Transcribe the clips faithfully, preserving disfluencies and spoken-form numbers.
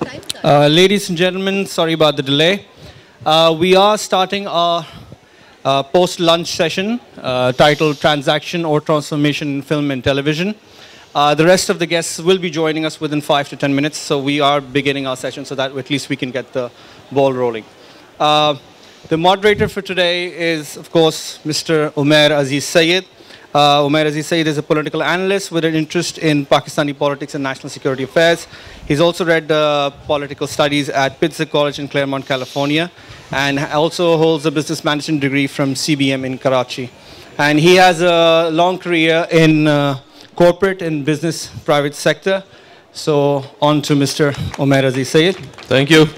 Uh, ladies and gentlemen, sorry about the delay. Uh, we are starting our uh, post-lunch session uh, titled Transaction or Transformation in Film and Television. Uh, the rest of the guests will be joining us within five to ten minutes, so we are beginning our session so that at least we can get the ball rolling. Uh, the moderator for today is, of course, Mister Umair Aziz Sayed. Uh, Umair Aziz Sayed is a political analyst with an interest in Pakistani politics and national security affairs. He's also read uh, political studies at Pitzer College in Claremont, California, and also holds a business management degree from C B M in Karachi. And he has a long career in uh, corporate and business private sector. So on to Mister Umair Aziz Sayed. Thank you.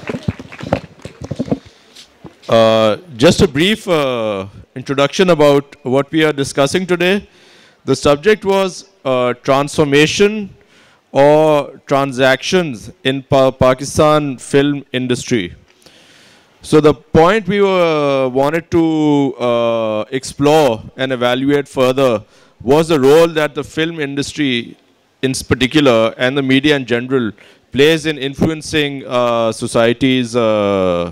Uh, just a brief uh, introduction about what we are discussing today. The subject was uh, transformation or transactions in pa Pakistan film industry. So the point we were, wanted to uh, explore and evaluate further was the role that the film industry in particular and the media in general plays in influencing uh, society's uh,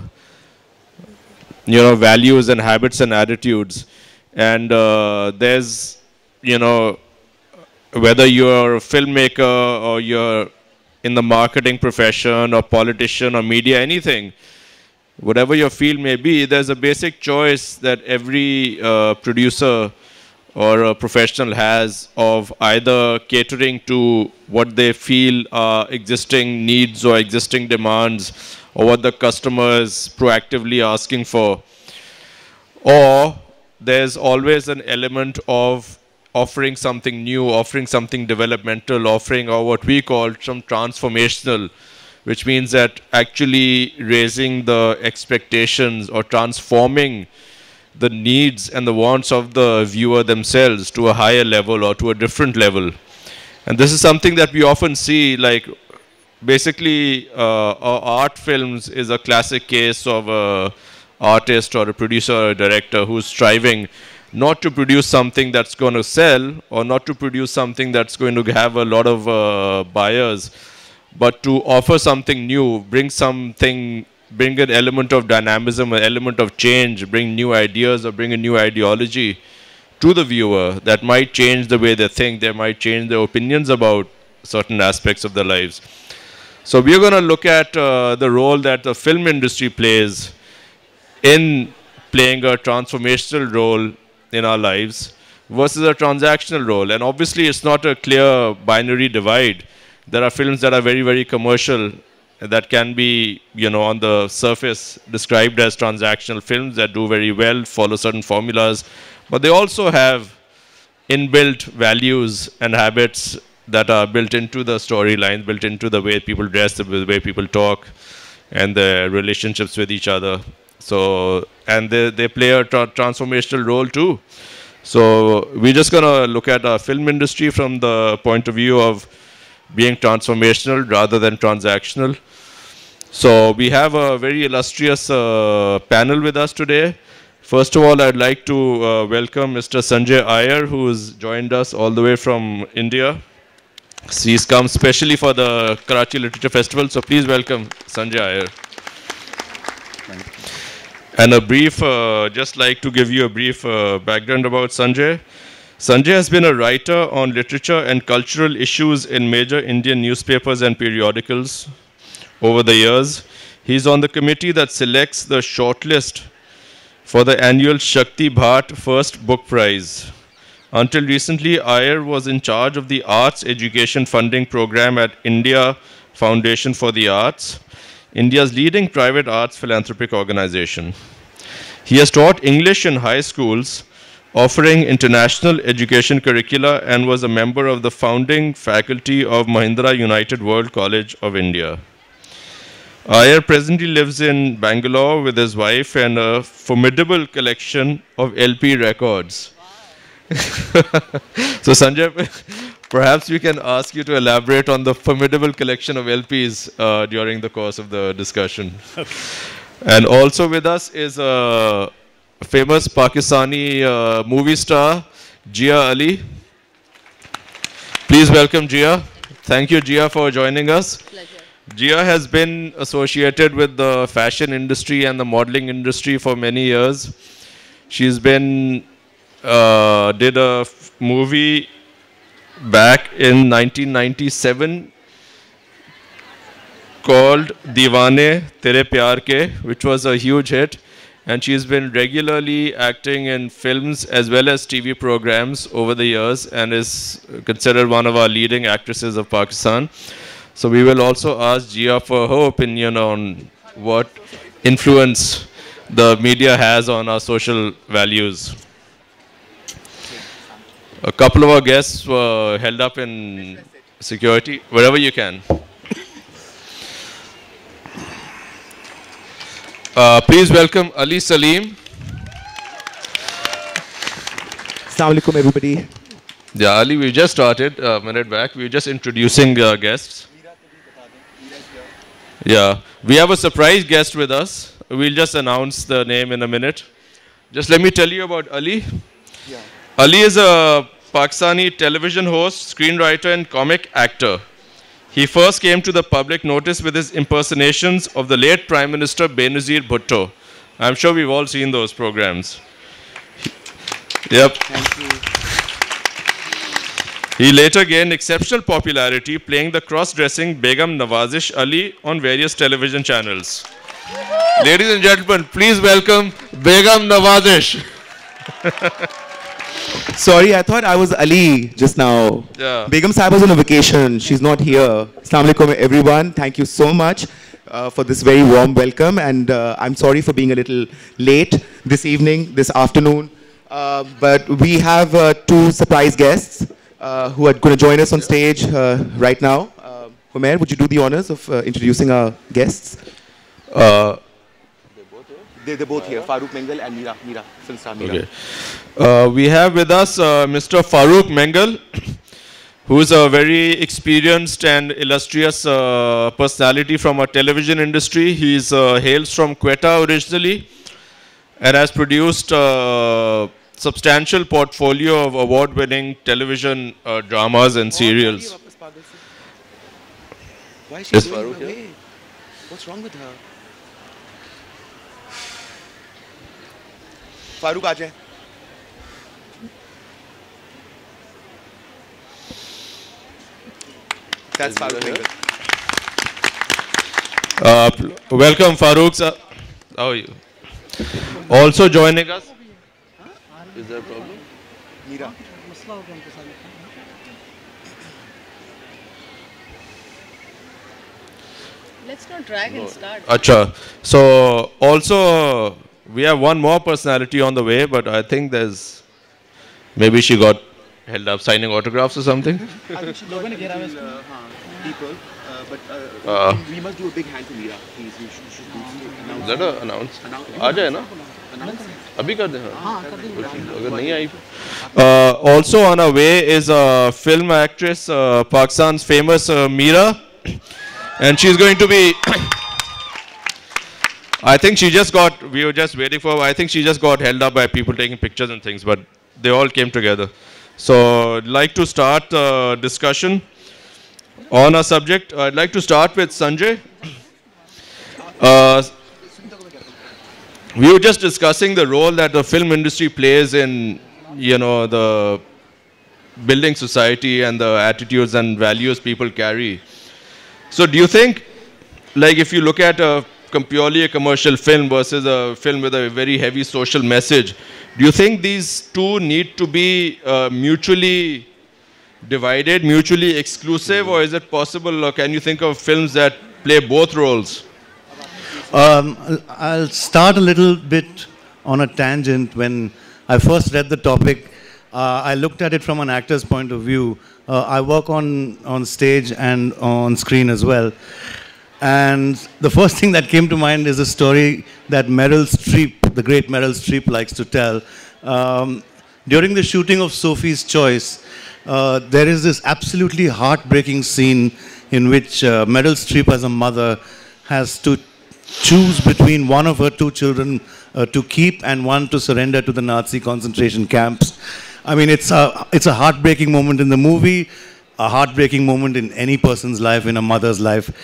you know, values and habits and attitudes. And uh, there's, you know, whether you're a filmmaker or you're in the marketing profession or politician or media, anything, whatever your field may be, there's a basic choice that every uh, producer or a professional has of either catering to what they feel are existing needs or existing demands or what the customer is proactively asking for. Or there's always an element of offering something new, offering something developmental, offering or what we call some transformational, which means that actually raising the expectations or transforming the needs and the wants of the viewer themselves to a higher level or to a different level. And this is something that we often see, like basically uh, art films is a classic case of a artist or a producer or a director who's striving not to produce something that's going to sell or not to produce something that's going to have a lot of uh, buyers, but to offer something new, bring something, bring an element of dynamism, an element of change, bring new ideas or bring a new ideology to the viewer that might change the way they think, they might change their opinions about certain aspects of their lives. So we're going to look at uh, the role that the film industry plays in playing a transformational role in our lives versus a transactional role. And obviously it's not a clear binary divide. There are films that are very, very commercial that can be, you know, on the surface described as transactional films that do very well, follow certain formulas, but they also have inbuilt values and habits that are built into the storyline, built into the way people dress, the way people talk, and their relationships with each other. So, and they, they play a tra transformational role too. So we're just going to look at our film industry from the point of view of being transformational rather than transactional. So we have a very illustrious uh, panel with us today. First of all, I'd like to uh, welcome Mister Sanjay Iyer, who has joined us all the way from India. He's come specially for the Karachi Literature Festival, so please welcome Sanjay Iyer. And a brief, uh, just like to give you a brief uh, background about Sanjay. Sanjay has been a writer on literature and cultural issues in major Indian newspapers and periodicals over the years. He's on the committee that selects the shortlist for the annual Shakti Bhat First Book Prize. Until recently, Iyer was in charge of the Arts Education Funding Program at India Foundation for the Arts, India's leading private arts philanthropic organization. He has taught English in high schools, offering international education curricula, and was a member of the founding faculty of Mahindra United World College of India. Iyer presently lives in Bangalore with his wife and a formidable collection of L P records. So Sanjay, perhaps we can ask you to elaborate on the formidable collection of L Ps uh, during the course of the discussion. Okay. And also with us is a famous Pakistani uh, movie star, Jia Ali. Please welcome Jia. Thank you, Jia, for joining us. Pleasure. Jia has been associated with the fashion industry and the modeling industry for many years. She's been, uh, did a f movie back in nineteen ninety-seven called Deewane Tere Pyar Ke, which was a huge hit. And she's been regularly acting in films as well as T V programs over the years and is considered one of our leading actresses of Pakistan. So we will also ask Jia for her opinion on what influence the media has on our social values. A couple of our guests were held up in security, wherever you can. Uh, please welcome Ali Salim. Assalamu alaikum, everybody. Yeah, Ali, we just started a minute back. We were just introducing uh, guests. Yeah, we have a surprise guest with us. We'll just announce the name in a minute. Just let me tell you about Ali. Yeah. Ali is a Pakistani television host, screenwriter, and comic actor. He first came to the public notice with his impersonations of the late Prime Minister Benazir Bhutto. I'm sure we've all seen those programs. Yep. Thank you. He later gained exceptional popularity playing the cross-dressing Begum Nawazish Ali on various television channels. Ladies and gentlemen, please welcome Begum Nawazish. Sorry, I thought I was Ali just now. Yeah. Begum Sahib was on a vacation. She's not here. Assalamu alaikum, everyone. Thank you so much uh, for this very warm welcome. And uh, I'm sorry for being a little late this evening, this afternoon. Uh, but we have uh, two surprise guests uh, who are going to join us on stage uh, right now. Uh, Umair, would you do the honors of uh, introducing our guests? Uh, They're, they're both here, Farooq Mengal and Meera, Meera, film star Meera. Okay. Uh, we have with us uh, Mister Farooq Mengal, who is a very experienced and illustrious uh, personality from our television industry. He uh, hails from Quetta originally and has produced a substantial portfolio of award-winning television uh, dramas and serials. Why is she Yes, going Farooq, away? What's wrong with her? Farooq, aa jaye. That's Farooq Mengal. Uh, welcome, Farooq sir. How are you? Also joining us. Is there a problem? Meera. Let's not drag and start. Acha. So also we have one more personality on the way, but I think there's maybe she got held up signing autographs or something. I think she got uh, people, uh, but uh, Uh, we must do a big hand to Meera. Please, we should, should do announce. Let her announce. Announce. आ जाए ना? Announce. अभी कर दे हाँ. अगर नहीं आई. Uh, also on our way is a film actress, uh, Pakistan's famous uh, Meera, and she's going to be. I think she just got. We were just waiting for her. I think she just got held up by people taking pictures and things, but they all came together. So I'd like to start uh, discussion on a subject. I'd like to start with Sanjay. Uh, we were just discussing the role that the film industry plays in, you know, the building society and the attitudes and values people carry. So do you think, like if you look at a purely a commercial film versus a film with a very heavy social message, do you think these two need to be uh, mutually divided, mutually exclusive, or is it possible, or can you think of films that play both roles? Um, I'll start a little bit on a tangent. When I first read the topic, uh, I looked at it from an actor's point of view. Uh, I work on, on stage and on screen as well. And the first thing that came to mind is a story that Meryl Streep, the great Meryl Streep, likes to tell. Um, during the shooting of Sophie's Choice, uh, there is this absolutely heartbreaking scene in which uh, Meryl Streep as a mother has to choose between one of her two children uh, to keep and one to surrender to the Nazi concentration camps. I mean, it's a, it's a heartbreaking moment in the movie, a heartbreaking moment in any person's life, in a mother's life.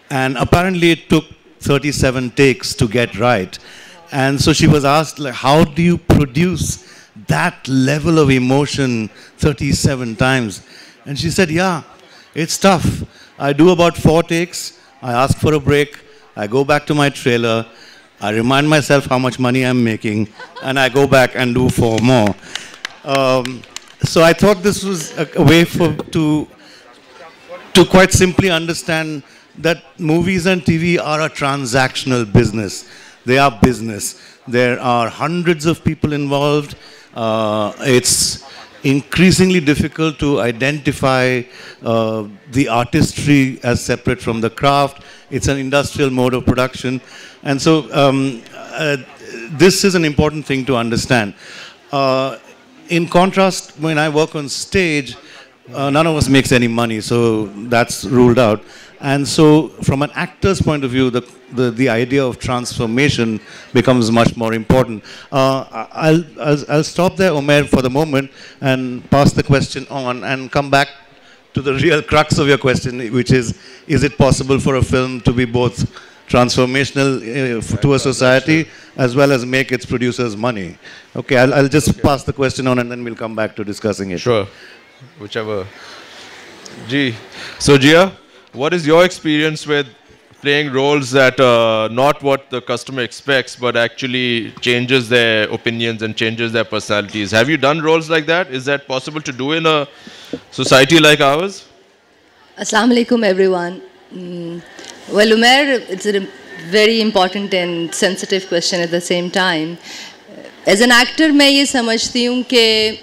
And apparently it took thirty-seven takes to get right. And so she was asked, like, how do you produce that level of emotion thirty-seven times? And she said, yeah, it's tough. I do about four takes, I ask for a break, I go back to my trailer, I remind myself how much money I'm making, and I go back and do four more. Um, so I thought this was a, a way for to to quite simply understand that movies and T V are a transactional business. They are business. There are hundreds of people involved. Uh, it's increasingly difficult to identify uh, the artistry as separate from the craft. It's an industrial mode of production. And so um, uh, this is an important thing to understand. Uh, in contrast, when I work on stage, uh, none of us makes any money, so that's ruled out. And so from an actor's point of view, the, the, the idea of transformation becomes much more important. Uh, I'll, I'll, I'll stop there, Omer, for the moment and pass the question on and come back to the real crux of your question, which is, is it possible for a film to be both transformational uh, to a society as well as make its producers money? Okay, I'll, I'll just okay. pass the question on and then we'll come back to discussing it. Sure, whichever. G. So, Gia, what is your experience with playing roles that are not what the customer expects, but actually changes their opinions and changes their personalities? Have you done roles like that? Is that possible to do in a society like ours? Assalamu alaikum, everyone. Mm. Well, Umair, it's a very important and sensitive question at the same time. As an actor, मैं ये समझती हूँ कि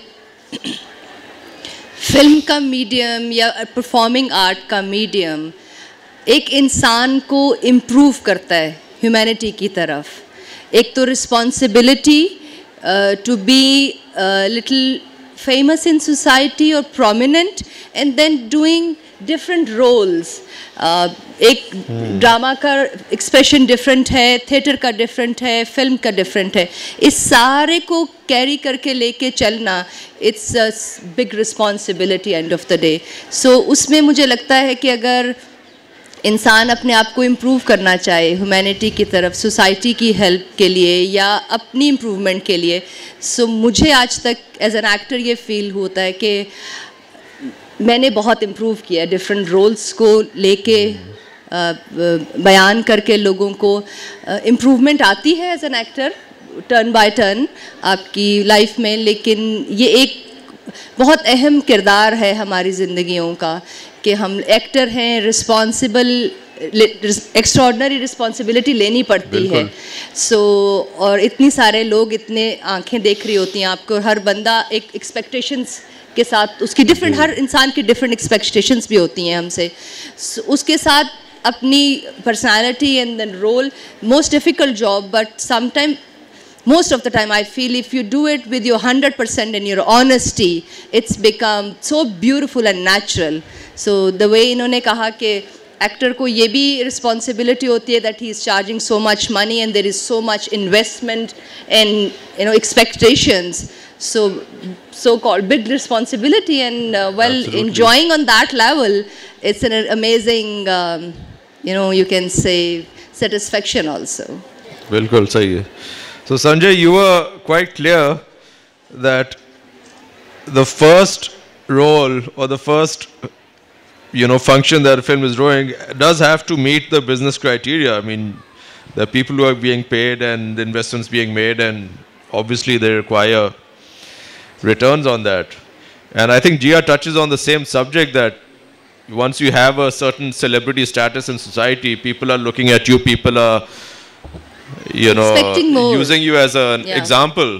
film का medium या performing art का medium एक इंसान को इम्प्रूव करता है ह्यूमैनिटी की तरफ। एक तो responsibility to be little famous in society और prominent and then doing different roles. एक ड्रामा का एक्सप्रेशन डिफरेंट है, थिएटर का डिफरेंट है, फिल्म का डिफरेंट है। इस सारे को कैरी करके लेके चलना, it's a big responsibility end of the day. So उसमें मुझे लगता है कि अगर इंसान अपने आप को इम्प्रूव करना चाहे ह्यूमैनिटी की तरफ, सोसाइटी की हेल्प के लिए या अपनी इम्प्रूवमेंट के लिए, सो मुझे आज तक एज एन एक्टर ये फील होता है कि मैंने बहुत इम्प्रूव किया डिफरेंट रोल्स को लेके, बयान करके लोगों को इम्प्रूवमेंट आती है as an actor turn by turn आपकी लाइफ में। लेकिन ये एक बहुत अहम किरदार है हमारी ज़िंदगियों का कि हम एक्टर हैं, रिस्पॉन्सिबल एक्स्ट्रॉर्डनरी रिस्पॉन्सिबिलिटी लेनी पड़ती है। सो so, और इतनी सारे लोग इतने आंखें देख रही होती हैं आपको, हर बंदा एक एक्सपेक्टेशंस के साथ, उसकी डिफरेंट, हर इंसान की डिफरेंट एक्सपेक्टेशंस भी होती हैं हमसे। so, उसके साथ अपनी personality and then role, most difficult job, but sometime most of the time I feel if you do it with your one hundred percent and your honesty, it's become so beautiful and natural. So the way इन्होंने कहा कि actor को ये भी responsibility होती है that he is charging so much money and there is so much investment and you know expectations, so so called big responsibility and uh, well Absolutely. Enjoying on that level, it's an amazing um, you know you can say satisfaction also. बिल्कुल सही है। So Sanjay, you were quite clear that the first role or the first, you know, function that a film is drawing does have to meet the business criteria. I mean, there are people who are being paid and investments being made, and obviously they require returns on that. And I think Gia touches on the same subject, that once you have a certain celebrity status in society, people are looking at you, people are you know, using you as an yeah. example,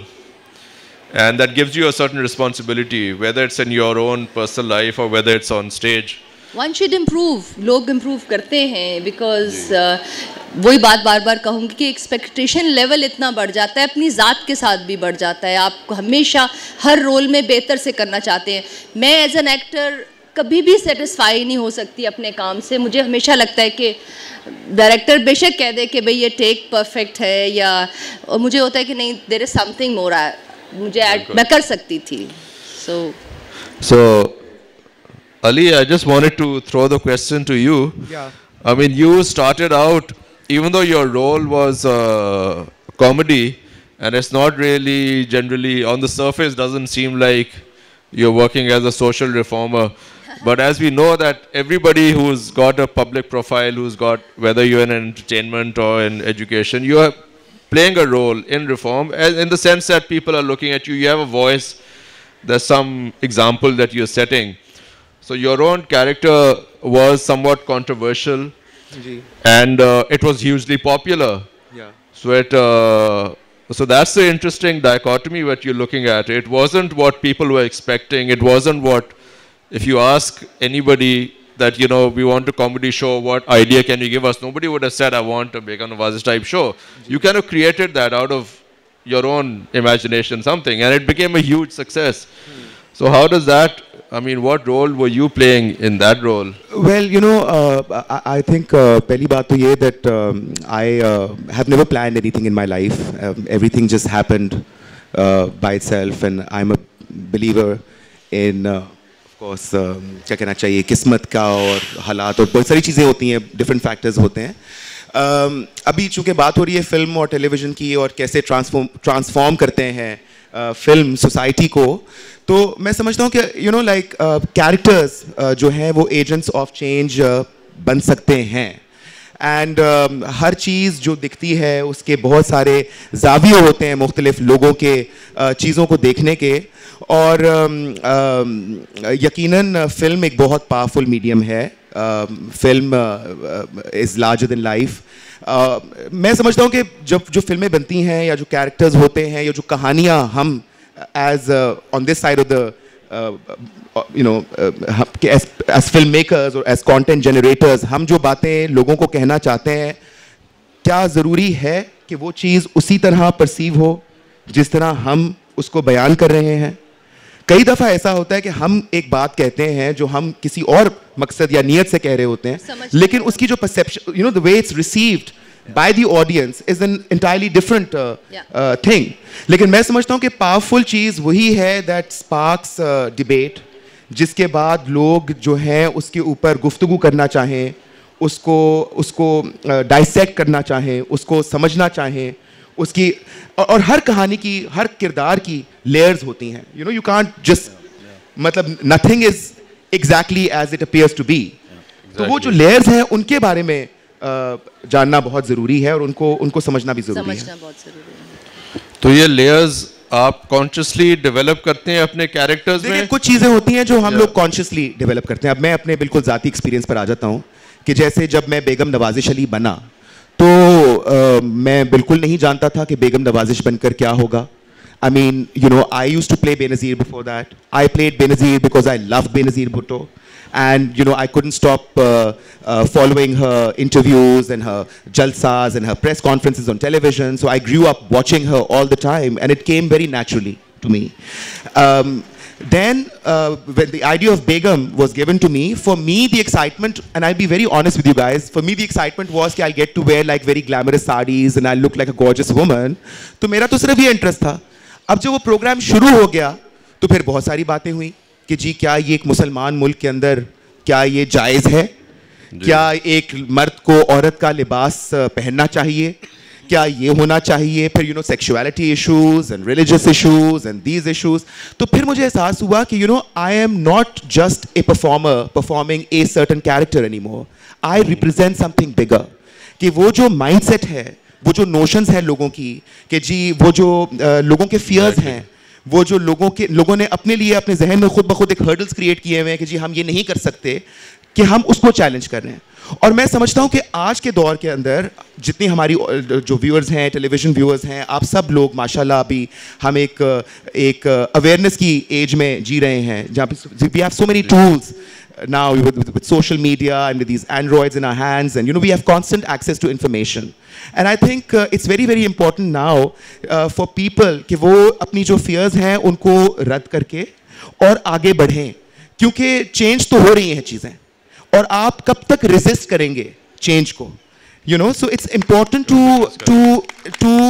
and that gives you a certain responsibility, whether it's in your own personal life or whether it's on stage. One should improve. लोग improve करते हैं because uh, वही बात बार बार कहूँगी कि expectation level इतना बढ़ जाता है, अपनी ज़ात के साथ भी बढ़ जाता है। आप हमेशा हर रोल में बेहतर से करना चाहते हैं। मैं as an actor कभी भी सेटिस्फाई नहीं हो सकती अपने काम से। मुझे हमेशा लगता है कि डायरेक्टर बेशक कह दे कि भाई ये टेक परफेक्ट है, या और मुझे होता है कि नहीं, देयर इज समथिंग मोर, मुझे ऐड मैं कर सकती थी। सो सो Ali, I just wanted to throw the question to you. Yeah. I mean, you started out, even though your role was uh, comedy, and it's not really generally, on the surface, doesn't seem like you're working as a social reformer. But as we know that everybody who's got a public profile, who's got, whether you're in entertainment or in education, you are playing a role in reform, in the sense that people are looking at you, you have a voice, there's some example that you're setting. So your own character was somewhat controversial, and uh, it was hugely popular. Yeah. So it, uh, so that's the interesting dichotomy what you're looking at. It wasn't what people were expecting. It wasn't what, if you ask anybody that, you know, we want a comedy show, what idea can you give us? Nobody would have said, I want a Begum Nawaz type show. You kind of created that out of your own imagination, something, and it became a huge success. Hmm. So how does that, I mean, what role were you playing in that role? Well, you know, uh, I, I think uh, pehli baat to ye that um, I uh, have never planned anything in my life. Um, everything just happened uh, by itself, and I'm a believer in, uh, of course, क्या कहना चाहिए, किस्मत का और हालात और बहुत सारी चीज़ें होती हैं, different factors होते हैं. Um, अभी चूँकि बात हो रही है फिल्म और टेलीविज़न की और कैसे ट्रांसफॉर्म ट्रांसफॉर्म करते हैं फिल्म सोसाइटी को, तो मैं समझता हूँ कि यू नो लाइक कैरेक्टर्स जो हैं वो एजेंट्स ऑफ चेंज बन सकते हैं. एंड uh, हर चीज़ जो दिखती है उसके बहुत सारे ज़ाविये होते हैं मुख्तलिफ लोगों के uh, चीज़ों को देखने के, और um, uh, यकीनन फिल्म एक बहुत पावरफुल मीडियम है. Film is larger than life. मैं समझता हूँ कि जब जो फिल्में बनती हैं या जो कैरेक्टर्स होते हैं या जो कहानियाँ हम as on this side of the you know as film makers और एज कंटेंट जनरेटर्स हम जो बातें लोगों को कहना चाहते हैं, क्या ज़रूरी है कि वो चीज़ उसी तरह परसीव हो जिस तरह हम उसको बयान कर रहे हैं? कई दफ़ा ऐसा होता है कि हम एक बात कहते हैं जो हम किसी और मकसद या नियत से कह रहे होते हैं, लेकिन उसकी जो perception, you know, the way it's received by the audience is an entirely different thing. लेकिन मैं समझता हूँ कि पावरफुल चीज़ वही है दैट स्पार्क्स डिबेट, जिसके बाद लोग जो हैं उसके ऊपर गुफ्तगू करना चाहें, उसको उसको डाइसेक्ट uh, करना चाहें, उसको समझना चाहें, उसकी और, और हर कहानी की, हर किरदार की लेयर्स होती हैं. You know, you can't just, मतलब nothing is exactly as it appears to be. तो वो जो लेयर्स हैं उनके बारे में uh, जानना बहुत ज़रूरी है और उनको उनको समझना भी ज़रूरी है. समझना बहुत ज़रूरी है. तो ये लेयर्स आप कॉन्शियसली डेवलप करते हैं अपने कैरेक्टर्स में? कुछ चीज़ें होती हैं जो हम लोग कॉन्शियसली डेवलप करते हैं. अब मैं अपने बिल्कुल ज़ाती एक्सपीरियंस पर आ जाता हूँ कि जैसे जब मैं बेगम नवाजिश अली बना तो uh, मैं बिल्कुल नहीं जानता था कि बेगम नवाजिश बनकर क्या होगा. I mean, you know, I used to play Benazir before that. I played Benazir because I loved Benazir Bhutto. And, you know, I couldn't stop uh, uh, following her interviews and her jalsas and her press conferences on television. So I grew up watching her all the time, and it came very naturally to me. Um, Then, uh, when the idea of Begum was given to me, for me the excitement, and I'll be very honest with you guys, for me the excitement was that I'll get to wear like very glamorous sarees and I'll look like a gorgeous woman. तो मेरा तो सिर्फ ये interest था. अब जब वो programme शुरू हो गया तो फिर बहुत सारी बातें हुई कि जी क्या ये एक मुसलमान मुल्क के अंदर क्या ये जायज़ है, क्या एक मर्द को औरत का लिबास पहनना चाहिए, क्या ये होना चाहिए, फिर you know sexuality issues and religious issues and these issues. तो फिर मुझे एहसास हुआ कि you know I am not just a performer performing a certain character any more. I represent something bigger. कि वो जो माइंडसेट है, वो जो नोशंस हैं लोगों की, कि जी वो जो uh, लोगों के फियर्स हैं, वो जो लोगों के लोगों ने अपने लिए अपने जहन में खुद ब खुद एक हर्डल्स क्रिएट किए हुए हैं कि जी हम ये नहीं कर सकते, कि हम उसको चैलेंज कर रहे हैं. और मैं समझता हूँ कि आज के दौर के अंदर जितनी हमारी जो व्यूअर्स हैं, टेलीविज़न व्यूअर्स हैं, आप सब लोग माशाल्लाह अभी हम एक एक अवेयरनेस की एज में जी रहे हैं जहाँ पे we have so many tools now with, with, with social media and with these androids in our hands, and you know we have constant access to information. And I think uh, it's very very important now uh, for people कि वो अपनी जो fears हैं उनको रद्द करके और आगे बढ़ें, क्योंकि change तो हो रही हैं चीज़ें और आप कब तक resist करेंगे change को, you know. So it's important to to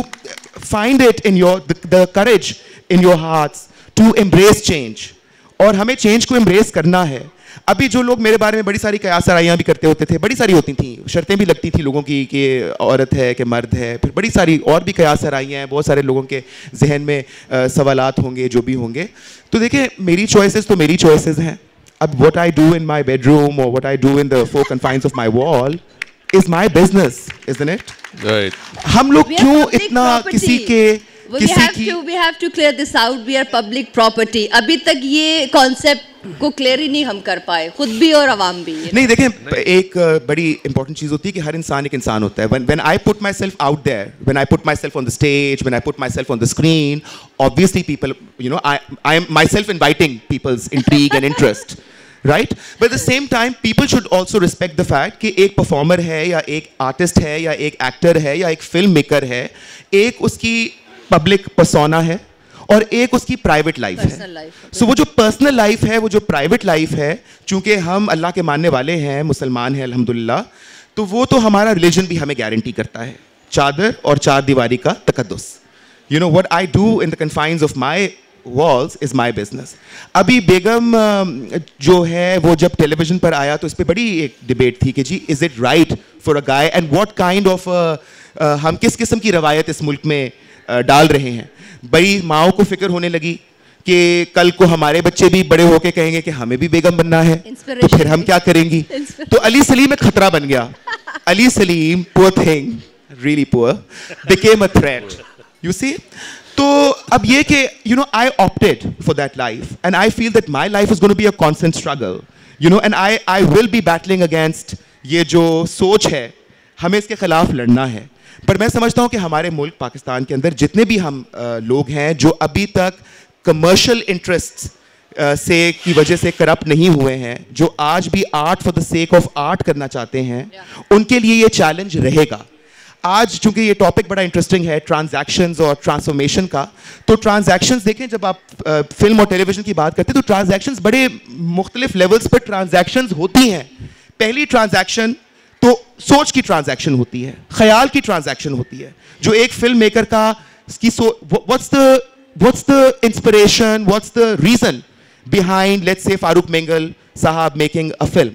to find it in your the, the courage in your hearts to embrace change. और हमें change को embrace करना है. अभी जो लोग मेरे बारे में बड़ी सारी कयासराइयाँ भी करते होते थे, बड़ी सारी होती थी, शर्तें भी लगती थी लोगों की कि औरत है कि मर्द है, फिर बड़ी सारी और भी कयासराइयाँ हैं, बहुत सारे लोगों के जहन में सवालात होंगे जो भी होंगे। तो देखिए मेरी चॉइसेस तो मेरी चॉइसेस हैं। अब what I do in my bedroom or what I do in the four confines of my wall is my business, isn't it? Right. हम लोग We are क्यों public इतना property. किसी के We किसी have की to we have to clear this out. We are public property. अभी तक ये concept को clear ही नहीं हम कर पाए, खुद भी और आवाम भी। नहीं देखें, एक बड़ी इंपॉर्टेंट चीज होती है कि हर इंसान एक इंसान होता है। when when I put myself out there, when I put myself on the stage, when I put myself on the screen, obviously people, you know, I I am myself inviting people's intrigue and interest, right? But at the same time, people should also respect the fact कि एक performer है या एक artist है या एक actor है या एक film maker है, एक उसकी public persona है और एक उसकी प्राइवेट लाइफ है। सो so, वो जो पर्सनल लाइफ है, वो जो प्राइवेट लाइफ है, चूंकि हम अल्लाह के मानने वाले हैं, मुसलमान हैं अल्हम्दुलिल्लाह, तो वो तो हमारा रिलीजन भी हमें गारंटी करता है, चादर और चार दीवारी का तकद्दुस। You know what I do in the confines of my walls is my business. अभी बेगम जो है वो जब टेलीविजन पर आया तो इस पर बड़ी एक डिबेट थी कि जी is it right for a guy and what kind of हम किस किस्म की रवायत इस मुल्क में uh, डाल रहे हैं। बड़ी माओ को फिक्र होने लगी कि कल को हमारे बच्चे भी बड़े होके कहेंगे कि हमें भी बेगम बनना है, तो फिर हम क्या करेंगी। तो अली सलीम एक खतरा बन गया। Ali Salim, poor thing, really poor, became a threat, you see। तो अब ये कि you know I opted for that life and I feel that my life is going to be a constant struggle, you know, and I I will be battling against ये जो सोच है, हमें इसके खिलाफ लड़ना है। पर मैं समझता हूँ कि हमारे मुल्क पाकिस्तान के अंदर जितने भी हम आ, लोग हैं जो अभी तक कमर्शियल इंटरेस्ट से की वजह से करप्ट नहीं हुए हैं, जो आज भी art for the sake of art करना चाहते हैं, उनके लिए ये चैलेंज रहेगा। आज चूंकि ये टॉपिक बड़ा इंटरेस्टिंग है ट्रांजैक्शंस और ट्रांसफॉर्मेशन का, तो ट्रांजैक्शंस देखें, जब आप आ, फिल्म और टेलीविजन की बात करते हैं तो ट्रांजैक्शंस बड़े मुख्तलिफ लेवल्स पर ट्रांजैक्शंस होती हैं। पहली ट्रांजैक्शन तो सोच की ट्रांजैक्शन होती है, ख्याल की ट्रांजैक्शन होती है, जो एक फिल्म मेकर का की so what's the what's the inspiration, what's the reason behind let's say Farooq Mengal साहब मेकिंग अ फिल्म।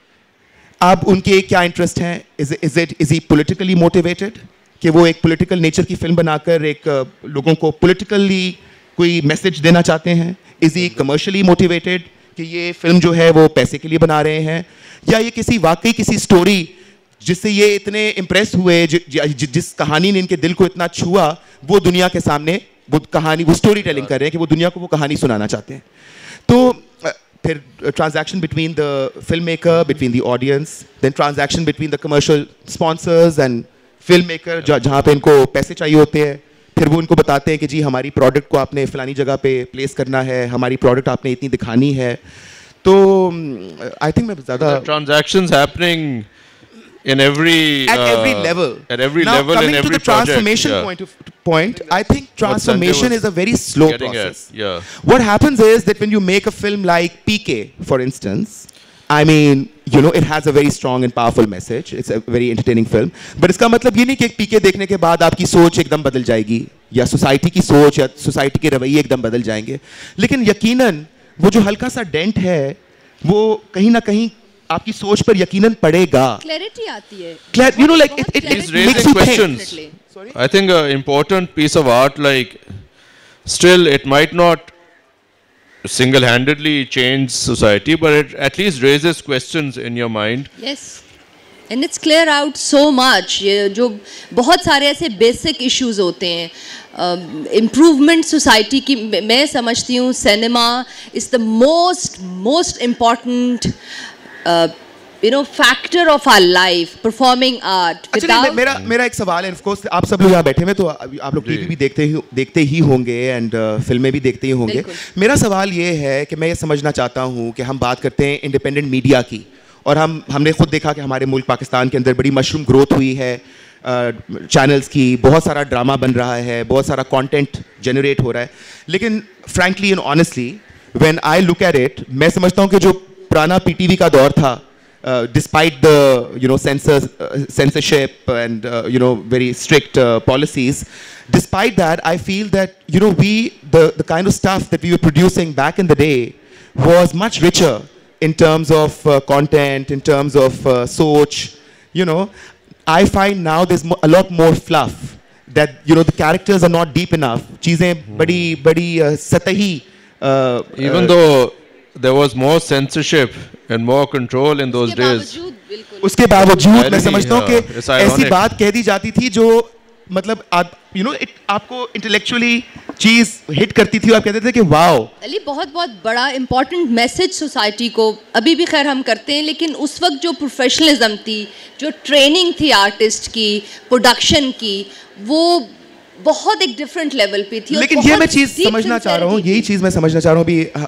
अब उनके क्या इंटरेस्ट हैं, is is it is he politically motivated कि वो एक पॉलिटिकल नेचर की फिल्म बनाकर एक uh, लोगों को पॉलिटिकली कोई मैसेज देना चाहते हैं। इज ही कमर्शियली मोटिवेटेड कि ये फिल्म जो है वो पैसे के लिए बना रहे हैं, या ये किसी वाकई किसी स्टोरी जिससे ये इतने इम्प्रेस हुए, ज, ज, जिस कहानी ने इनके दिल को इतना छुआ, वो दुनिया के सामने वो कहानी, वो स्टोरी टेलिंग कर रहे हैं कि वो दुनिया को वो कहानी सुनाना चाहते हैं। तो फिर transaction between the film maker, between the audience, then transaction between the commercial sponsors and film maker, जहाँ पे इनको पैसे चाहिए होते हैं। फिर वो उनको बताते हैं कि जी हमारी प्रोडक्ट को आपने फलानी जगह पे प्लेस करना है, हमारी प्रोडक्ट आपने इतनी दिखानी है। तो आई थिंक मैं ज़्यादा transactions happening in every at uh, every level at every now, level coming in every to the transformation project, yeah. point of point, I think transformation is a very slow process. At, yeah. What happens is that when you make a film like P K, for instance, I mean, you know, it has a very strong and powerful message. It's a very entertaining film. But इसका मतलब ये नहीं कि P K देखने के बाद आपकी सोच एकदम बदल जाएगी, या सोसाइटी की सोच या सोसाइटी के रवैये एकदम बदल जाएंगे। लेकिन यकीनन वो जो हल्का सा डेंट है, वो कहीं ना कहीं आपकी सोच पर यकीनन पड़ेगा। क्लैरिटी आती है। You know, like it, it, it makes you questions. think. Sorry? I think an important piece of art, like, still it might not single-handedly change society, but it at least raises questions in your mind. Yes. And it's clear out so much. ये जो बहुत सारे ऐसे basic issues होते हैं, improvement uh, society की मैं समझती हूँ cinema is the most most important you know factor of our life, performing art. अच्छा नहीं, मेरा मेरा एक सवाल है, of course आप सब लोग यहाँ बैठे हैं तो आप लोग टीवी भी देखते ही देखते ही होंगे एंड फिल्में भी देखते ही होंगे। मेरा सवाल ये है कि मैं ये समझना चाहता हूँ कि हम बात करते हैं इंडिपेंडेंट मीडिया की, और हम हमने खुद देखा कि हमारे मुल्क पाकिस्तान के अंदर बड़ी मशरूम ग्रोथ हुई है चैनल्स uh, की, बहुत सारा ड्रामा बन रहा है, बहुत सारा कंटेंट जनरेट हो रहा है। लेकिन frankly and honestly when I look at it, मैं समझता हूँ कि जो पुराना पीटीवी का दौर था, despite the you know censor censorship and uh, you know very strict uh, policies, despite that I feel that you know we the the kind of stuff that we were producing back in the day was much richer in terms of uh, content, in terms of uh, soch, you know, I find now there's mo a lot more fluff. That, you know, the characters are not deep enough. Cheezein badi badi uh, satahi. Uh, Even uh, though there was more censorship and more control in those days. उसके बावजूद मैं समझता हूँ कि ऐसी बात कह दी जाती थी जो मतलब आप, you know, it, आपको intellectually चीज हिट करती थी, आप कहते थे कि वाओ। अली बहुत बहुत बड़ा इम्पोर्टेंट मैसेज सोसाइटी को अभी भी खैर हम करते हैं, लेकिन उस वक्त जो प्रोफेशनलिज्म थी, जो ट्रेनिंग थी आर्टिस्ट की, प्रोडक्शन की, वो बहुत एक डिफरेंट लेवल पे थी। लेकिन ये मैं चीज समझना चाह रहा हूँ, यही चीज मैं समझना चाह रहा हूँ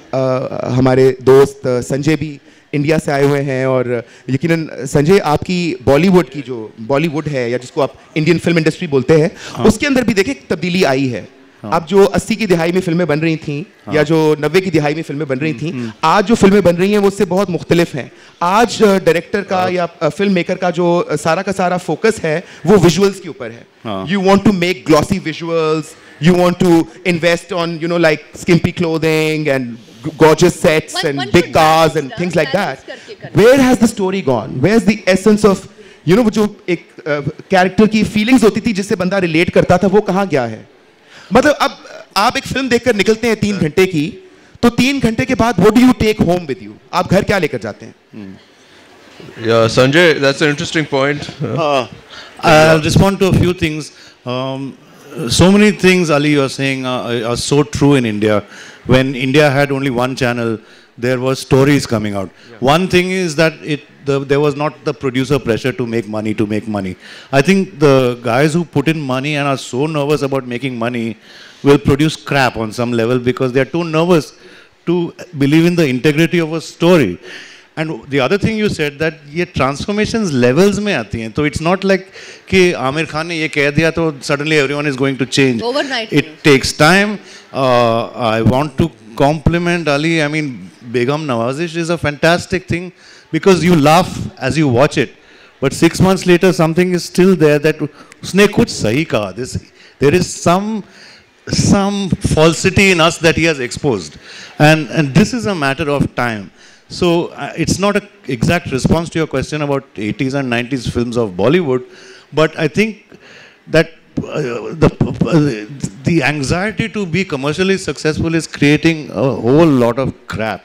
भी हमारे दोस्त संजय भी इंडिया से आए हुए हैं, और यकीनन संजय आपकी बॉलीवुड की जो बॉलीवुड है या जिसको आप इंडियन फिल्म इंडस्ट्री बोलते हैं, हाँ। उसके अंदर भी देखिए तब्दीली आई है। हाँ। अब जो अस्सी की दिहाई में फिल्में बन रही थी, हाँ। या जो नब्बे की दिहाई में फिल्में बन रही थी, आज जो फिल्में बन रही हैं वो उससे बहुत मुख्तलिफ हैं। आज डायरेक्टर का या फिल्म मेकर का जो सारा का सारा फोकस है वो विजुअल्स के ऊपर है। You want to make glossy visuals, you want to invest on, you know, like skimpy clothing and gorgeous sets one, and one big cars and things like that. Where has the story gone? Where's the essence of, you know, जो एक character की feelings होती थी जिससे बंदा relate करता था, वो कहाँ गया है? मतलब अब आप एक फिल्म देखकर निकलते हैं तीन घंटे की, तो तीन घंटे के बाद what do you take home with you? आप घर क्या लेकर जाते हैं? Yeah, Sanjay, that's an interesting point. Uh, I'll respond to a few things. Um, So many things, Ali, you are saying are, are so true in India. When India had only one channel, there were stories coming out. Yeah. One thing is that it, the, there was not the producer pressure to make money, to make money. I think the guys who put in money and are so nervous about making money will produce crap on some level because they are too nervous to believe in the integrity of a story. And the other thing you said that ये transformations levels में आती हैं, तो it's not like कि आमिर खान ने ये कह दिया तो suddenly everyone is going to change. Overnight. It takes time. Uh, I want to compliment Ali. I mean, Begum Nawazish is a fantastic thing because you laugh as you watch it, but six months later something is still there that उसने कुछ सही कहा. This there is some some falsity in us that he has exposed, and and this is a matter of time. So uh, it's not an exact response to your question about eighties and nineties films of Bollywood, but I think that uh, the uh, the anxiety to be commercially successful is creating a whole lot of crap.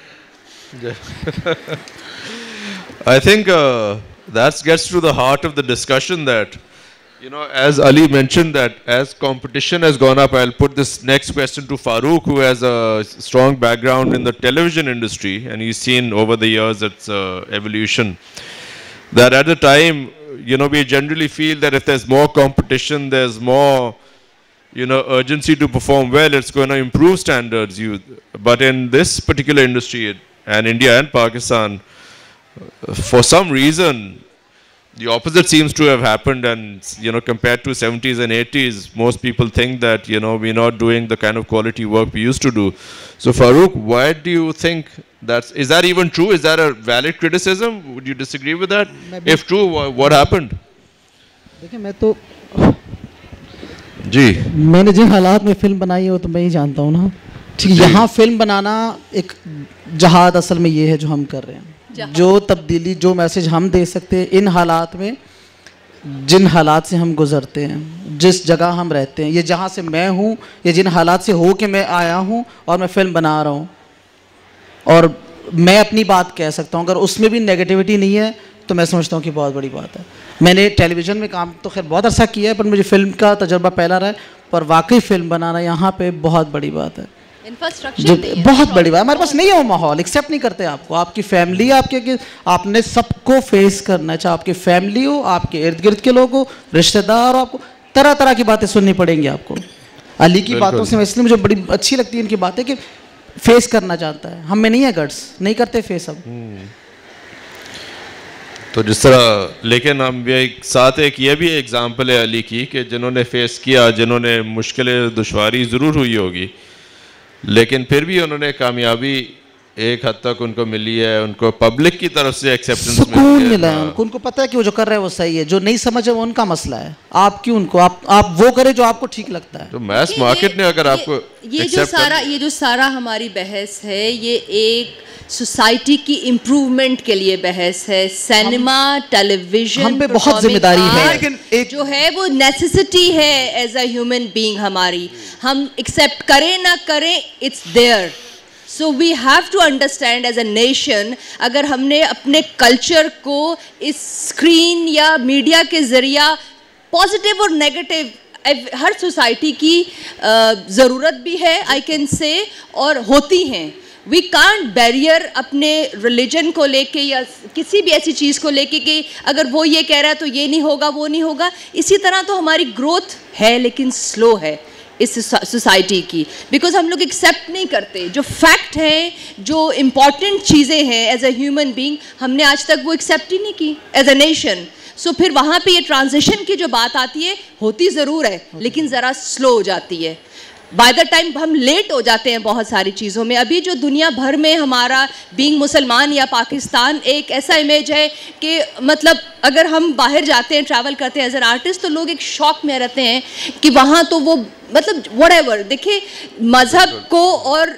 I think uh, that gets to the heart of the discussion that, you know, as Ali mentioned, that as competition has gone up, I'll put this next question to Farooq, who has a strong background in the television industry, and he's seen over the years its uh, evolution. That at the time, you know, we generally feel that if there's more competition, there's more, you know, urgency to perform well, it's going to improve standards. You, but in this particular industry, and India and Pakistan, for some reason, the opposite seems to have happened, and, you know, compared to seventies and eighties, most people think that, you know, we're not doing the kind of quality work we used to do. So Farooq, why do you think that's, is that even true? Is that a valid criticism? Would you disagree with that? If true, wh what happened? देखिए मैं तो जी मैंने जिन हालात में film बनाई है वो तो मैं ही जानता हूँ ना। ठीक, यहाँ फिल्म बनाना एक जहाद असल में ये है जो हम कर रहे हैं, जो तब्दीली, जो मैसेज हम दे सकते हैं इन हालात में, जिन हालात से हम गुजरते हैं, जिस जगह हम रहते हैं, ये जहाँ से मैं हूँ, ये जिन हालात से हो के मैं आया हूँ और मैं फिल्म बना रहा हूँ, और मैं अपनी बात कह सकता हूँ। अगर उसमें भी नेगेटिविटी नहीं है तो मैं समझता हूँ कि बहुत बड़ी बात है। मैंने टेलीविज़न में काम तो खैर बहुत अर्सा किया है, पर मुझे फिल्म का तजर्बा पहला रहा है, पर वाकई फिल्म बनाना यहाँ पे बहुत बड़ी बात है, इंफ्रास्ट्रक्चर बहुत बड़ी बात। हमारे पास नहीं है वो माहौल, एक्सेप्ट नहीं करते आपको, आपकी फैमिली, आपके आपने सबको फेस करना है, चाहे आपकी फैमिली हो, आपके इर्द गिर्द के लोग हो, रिश्तेदार हो, आपको तरह तरह की बातें सुननी पड़ेंगी आपको। अली की बातों से इसलिए मुझे बड़ी अच्छी लगती है इनकी बातें कि फेस करना चाहता है, हम में नहीं है गट्स, नहीं करते फेस अब। तो जिस तरह, लेकिन हम एक साथ एक ये भी एग्जाम्पल है अली की कि जिन्होंने फेस किया, जिन्होंने मुश्किलें दुश्वारी ज़रूर हुई होगी, लेकिन फिर भी उन्होंने कामयाबी एक हद तक उनको मिली है, उनको पब्लिक की तरफ से एक्सेप्टेंस सुकून मिला है, उनको उनको पता है कि वो जो कर रहे हैं वो सही है, जो नहीं समझे वो उनका मसला है। आप क्यों उनको, आप आप वो करें जो आपको ठीक लगता है। तो मैस मार्केट ने अगर आपको ये जो सारा ये जो सारा हमारी बहस है, ये एक सोसाइटी की इम्प्रूवमेंट के लिए बहस है। सिनेमा, टेलीविजन, हम पे बहुत जिम्मेदारी है, लेकिन एक जो है वो नेसेसिटी है एज अ ह्यूमन बीइंग हमारी। हम एक्सेप्ट करें ना करें, it's there. So we have to understand as a nation, अगर हमने अपने कल्चर को इस स्क्रीन या मीडिया के ज़रिया पॉजिटिव और नेगेटिव, हर सोसाइटी की ज़रूरत भी है आई कैन से, और होती हैं। वी कांट बैरियर अपने रिलीजन को लेके या किसी भी ऐसी चीज़ को लेके कि अगर वो ये कह रहा है तो ये नहीं होगा, वो नहीं होगा। इसी तरह तो हमारी ग्रोथ है लेकिन स्लो है इस सोसाइटी की, बिकॉज हम लोग एक्सेप्ट नहीं करते जो फैक्ट हैं, जो इम्पॉर्टेंट चीज़ें हैं एज अ ह्यूमन बीइंग, हमने आज तक वो एक्सेप्ट ही नहीं की एज अ नेशन। सो फिर वहाँ पे ये ट्रांजिशन की जो बात आती है, होती ज़रूर है लेकिन ज़रा स्लो हो जाती है। बाय द टाइम हम लेट हो जाते हैं बहुत सारी चीज़ों में। अभी जो दुनिया भर में हमारा बीइंग मुसलमान या पाकिस्तान एक ऐसा इमेज है कि मतलब अगर हम बाहर जाते हैं, ट्रैवल करते हैं एज एन आर्टिस्ट, तो लोग एक शॉक में रहते हैं कि वहाँ तो वो मतलब व्हाटएवर। देखिए, मज़हब को और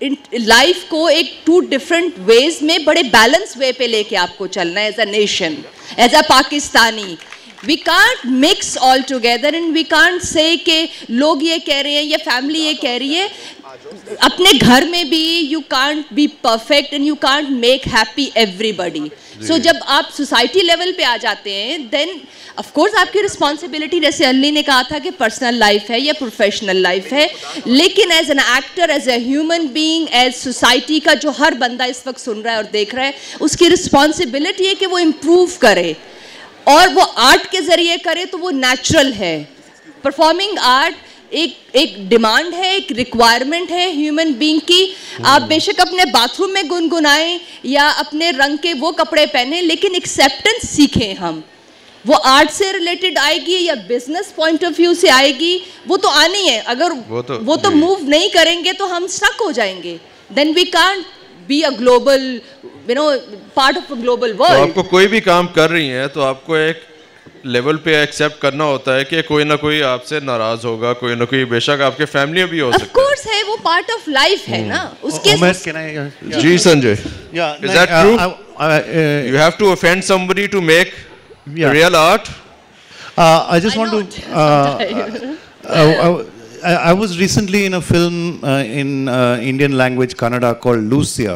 लाइफ को एक टू डिफरेंट वेज में बड़े बैलेंस वे पे लेके आपको चलना है as a nation, as a Pakistani. We can't mix all together and we can't say कि लोग ये कह रहे हैं या फैमिली ये कह रही है। अपने घर में भी you can't be perfect and you can't make happy everybody. So जब आप सोसाइटी लेवल पे आ जाते हैं then of course आपकी रिस्पॉन्सिबिलिटी, जैसे अली ने कहा था कि पर्सनल लाइफ है या प्रोफेशनल लाइफ है, लेकिन as an actor, as a human being, as society का जो हर बंदा इस वक्त सुन रहा है और देख रहा है, उसकी रिस्पॉन्सिबिलिटी है कि वो इम्प्रूव करे और वो आर्ट के ज़रिए करे तो वो नेचुरल है। परफॉर्मिंग आर्ट एक एक डिमांड है, एक रिक्वायरमेंट है ह्यूमन बीइंग की। आप बेशक अपने बाथरूम में गुनगुनाएं या अपने रंग के वो कपड़े पहने, लेकिन एक्सेप्टेंस सीखें हम। वो आर्ट से रिलेटेड आएगी या बिजनेस पॉइंट ऑफ व्यू से आएगी, वो तो आनी है। अगर वो तो, वो तो मूव नहीं करेंगे तो हम स्टक हो जाएंगे। Then we can't be a global, you know, part of a global world. तो आपको कोई भी काम कर रही हैं तो आपको एक लेवल पे एक्सेप्ट करना होता है कि कोई ना कोई आपसे नाराज होगा, कोई ना कोई, बेशक आपके फैमिली भी हो सकता है। Of course है, वो पार्ट ऑफ लाइफ है ना उसके। Omer, can I, uh, ji Sanjay, yeah, is no, that uh, true? uh, uh, uh, You have to offend somebody to make yeah. real art. Uh, I just Why want not? to. Uh, uh, uh, I, I was recently in a film uh, in uh, Indian language, Kannada, called Lucia.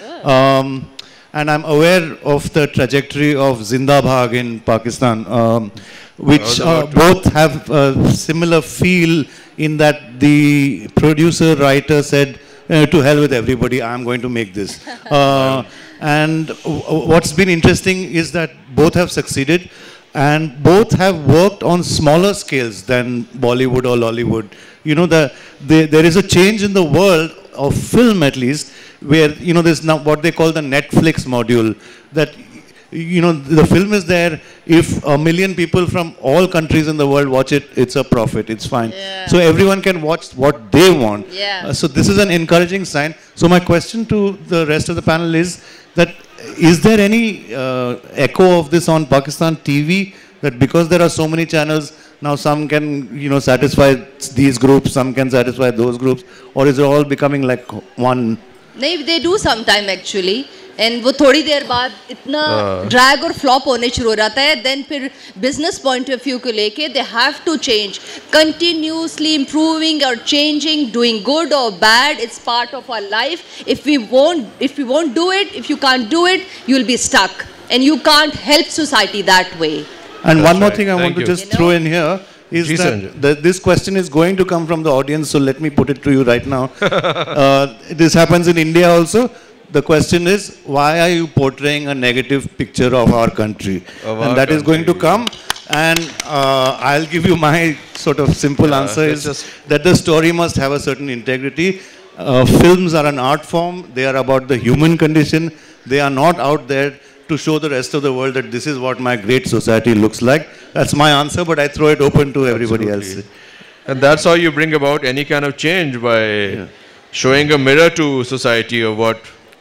Um, and I'm aware of the trajectory of Zinda Bhag in Pakistan, um, which uh, both have a similar feel in that the producer, writer said, uh, to hell with everybody, I'm going to make this. Uh, and w what's been interesting is that both have succeeded and both have worked on smaller scales than Bollywood or Lollywood. You know, the, the, there is a change in the world of film at least, where, you know, there's now what they call the Netflix module, that, you know, the film is there. If a million people from all countries in the world watch it, it's a profit, it's fine. Yeah. So everyone can watch what they want. Yeah. Uh, so this is an encouraging sign. So my question to the rest of the panel is that, is there any uh, echo of this on Pakistan T V, that because there are so many channels, now some can, you know, satisfy these groups, some can satisfy those groups, or is it all becoming like one? नहीं, they do sometime actually, and वो थोड़ी देर बाद इतना drag और flop होने शुरू हो जाता है। देन फिर बिजनेस पॉइंट ऑफ व्यू को लेके they have to change, continuously improving और चेंजिंग, डूइंग गुड और bad, it's part of our life. If we won't if we won't do it, if you can't do it, you will be stuck and you can't help society that way. And one more thing I want to just throw in here is that the, this question is going to come from the audience, so let me put it to you right now. uh, this happens in India also. The question is, why are you portraying a negative picture of our country? Of and our that is country. going to come. And uh, I'll give you my sort of simple Yeah, answer it's is just- that the story must have a certain integrity. Uh, films are an art form. They are about the human condition. They are not out there to show the rest of the world that this is what my great society looks like. That's my answer, but I throw it open to everybody Absolutely. else. And that's how you bring about any kind of change, by Yeah. showing a mirror to society of what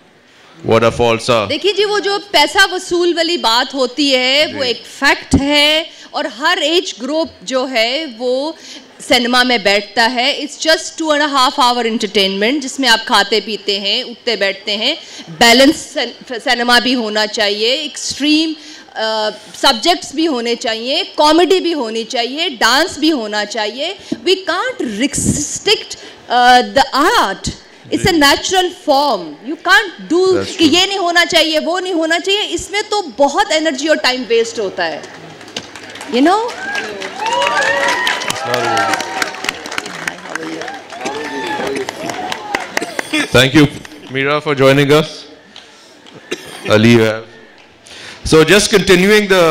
what our faults are. देखिए जी, वो जो पैसा वसूल वाली बात होती है वो एक फैक्ट है, और हर एज ग्रुप जो है वो सिनेमा में बैठता है, it's just two and half hour entertainment जिसमें आप खाते पीते हैं, उठते बैठते हैं. बैलेंस सिनेमा भी होना चाहिए, एक्सट्रीम सब्जेक्ट्स uh, भी होने चाहिए, कॉमेडी भी होनी चाहिए, डांस भी होना चाहिए. We can't restrict the art. It's a natural form. You can't do कि ये नहीं होना चाहिए, वो नहीं होना चाहिए. इसमें तो बहुत एनर्जी और टाइम वेस्ट होता है, you know. Thank you, Meera, for joining us. Ali, you have. So just continuing the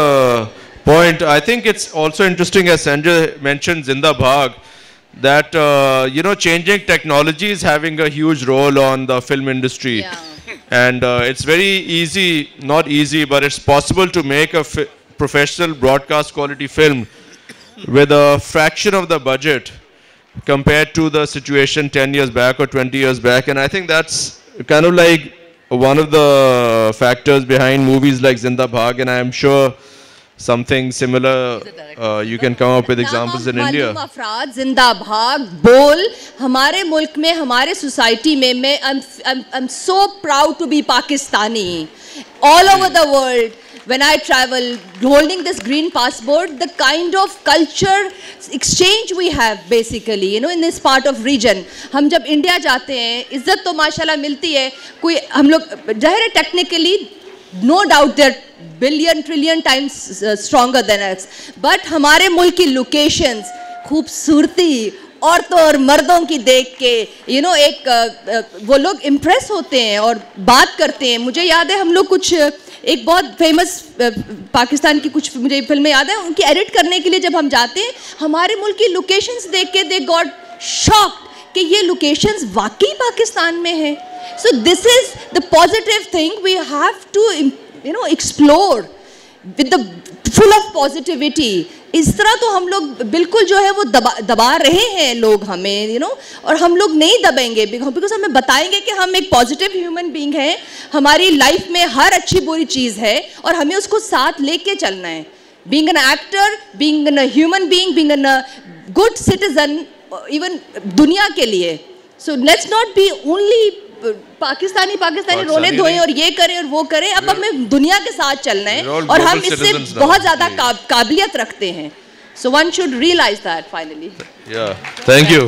point, I think it's also interesting, as Sanjay mentioned, Zinda Bhag, that uh, you know, changing technology is having a huge role on the film industry. Yeah. And uh, it's very easy, not easy, but it's possible to make a fi professional broadcast quality film with a fraction of the budget compared to the situation ten years back or twenty years back. And I think that's kind of like one of the factors behind movies like Zinda Bhag, and I am sure something similar uh, you can come up with examples in India. अफराद, जिंदा भाग, बोल, हमारे मुल्क में, हमारे society में, मैं I'm I'm I'm so proud to be Pakistani. All over the world, when I travel, holding this green passport, the kind of culture exchange we have basically, you know, in this part of region. हम जब India जाते हैं, इज्जत तो माशाल्लाह मिलती है. कोई हम लोग जाहिर है technically, no doubt they're billion trillion times uh, stronger than us, but हमारे मुल्क की लोकेशंस, खूबसूरती, औरतों और मर्दों की देख के यू नो एक uh, uh, वो लोग इम्प्रेस होते हैं और बात करते हैं. मुझे याद है हम लोग कुछ एक बहुत फेमस uh, पाकिस्तान की कुछ मुझे फिल्में याद है, उनकी एडिट करने के लिए जब हम जाते हैं, हमारे मुल्क की लोकेशंस देख के दे गॉट शॉक्ड कि ये लोकेशंस वाकई पाकिस्तान में है. So this is the positive thing we have to, you know, explore with the full of positivity. इस तरह तो हम लोग बिल्कुल जो है वो दबा दबा रहे हैं लोग हमें, you know, और हम लोग नहीं दबेंगे बिकॉज हमें बताएंगे कि हम एक पॉजिटिव ह्यूमन बीइंग हैं, हमारी लाइफ में हर अच्छी बुरी चीज़ है और हमें उसको साथ लेके चलना है. Being an actor, being a human being, being a good citizen, even दुनिया के लिए. So let's not be only Pakistani Pakistani रोने धोएं और ये करें और वो करें. अब हमें दुनिया के साथ चलना है और हम इससे बहुत ज़्यादा काबिलियत रखते हैं. So one should realize that finally. Yeah, thank you.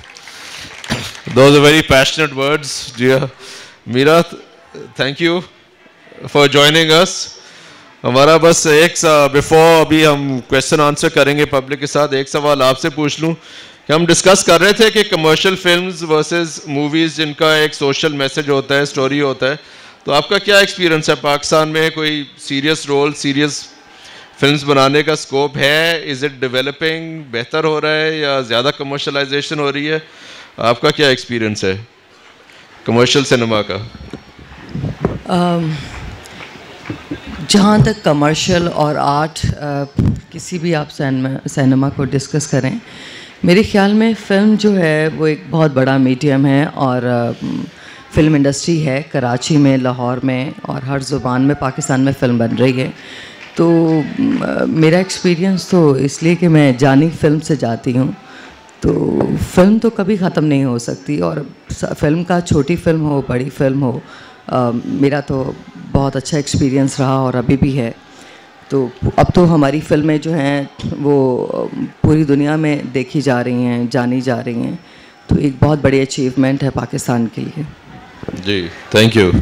Those are very passionate words, dear Meera. Thank you for joining us. हमारा बस एक सा बिफोर अभी हम क्वेश्चन आंसर करेंगे पब्लिक के साथ, एक सवाल आपसे पूछ लूँ कि हम डिस्कस कर रहे थे कि कमर्शियल फिल्म्स वर्सेस मूवीज़ जिनका एक सोशल मैसेज होता है, स्टोरी होता है, तो आपका क्या एक्सपीरियंस है? पाकिस्तान में कोई सीरियस रोल, सीरियस फिल्म्स बनाने का स्कोप है? इज़ इट डेवलपिंग, बेहतर हो रहा है या ज़्यादा कमर्शलाइजेशन हो रही है? आपका क्या एक्सपीरियंस है कमर्शियल सिनेमा का? um, जहाँ तक कमर्शियल और आर्ट किसी भी आप सिनेमा को डिस्कस करें, मेरे ख्याल में फ़िल्म जो है वो एक बहुत बड़ा मीडियम है और फ़िल्म इंडस्ट्री है कराची में, लाहौर में और हर ज़ुबान में पाकिस्तान में फ़िल्म बन रही है. तो मेरा एक्सपीरियंस तो इसलिए कि मैं जानी फ़िल्म से जाती हूँ, तो फ़िल्म तो कभी ख़त्म नहीं हो सकती और फ़िल्म का छोटी फ़िल्म हो, बड़ी फ़िल्म हो, आ, मेरा तो बहुत अच्छा एक्सपीरियंस रहा और अभी भी है. तो अब तो हमारी फ़िल्में जो हैं वो पूरी दुनिया में देखी जा रही हैं, जानी जा रही हैं, तो एक बहुत बड़ी अचीवमेंट है पाकिस्तान के लिए. जी, thank you.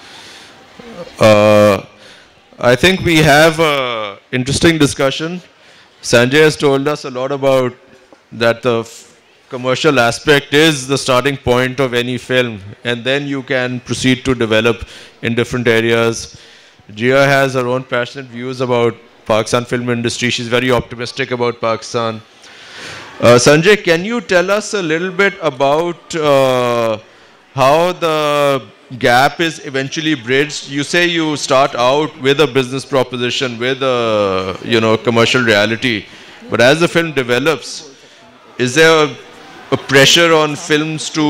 I think we have interesting discussion. Sanjay has told us a lot about that the commercial aspect is the starting point of any film, and then you can proceed to develop in different areas. Jia has her own passionate views about Pakistan film industry. She's very optimistic about Pakistan. Uh, Sanjay, can you tell us a little bit about uh, how the gap is eventually bridged? You say you start out with a business proposition, with a you know commercial reality, but as the film develops, is there a, a pressure on films to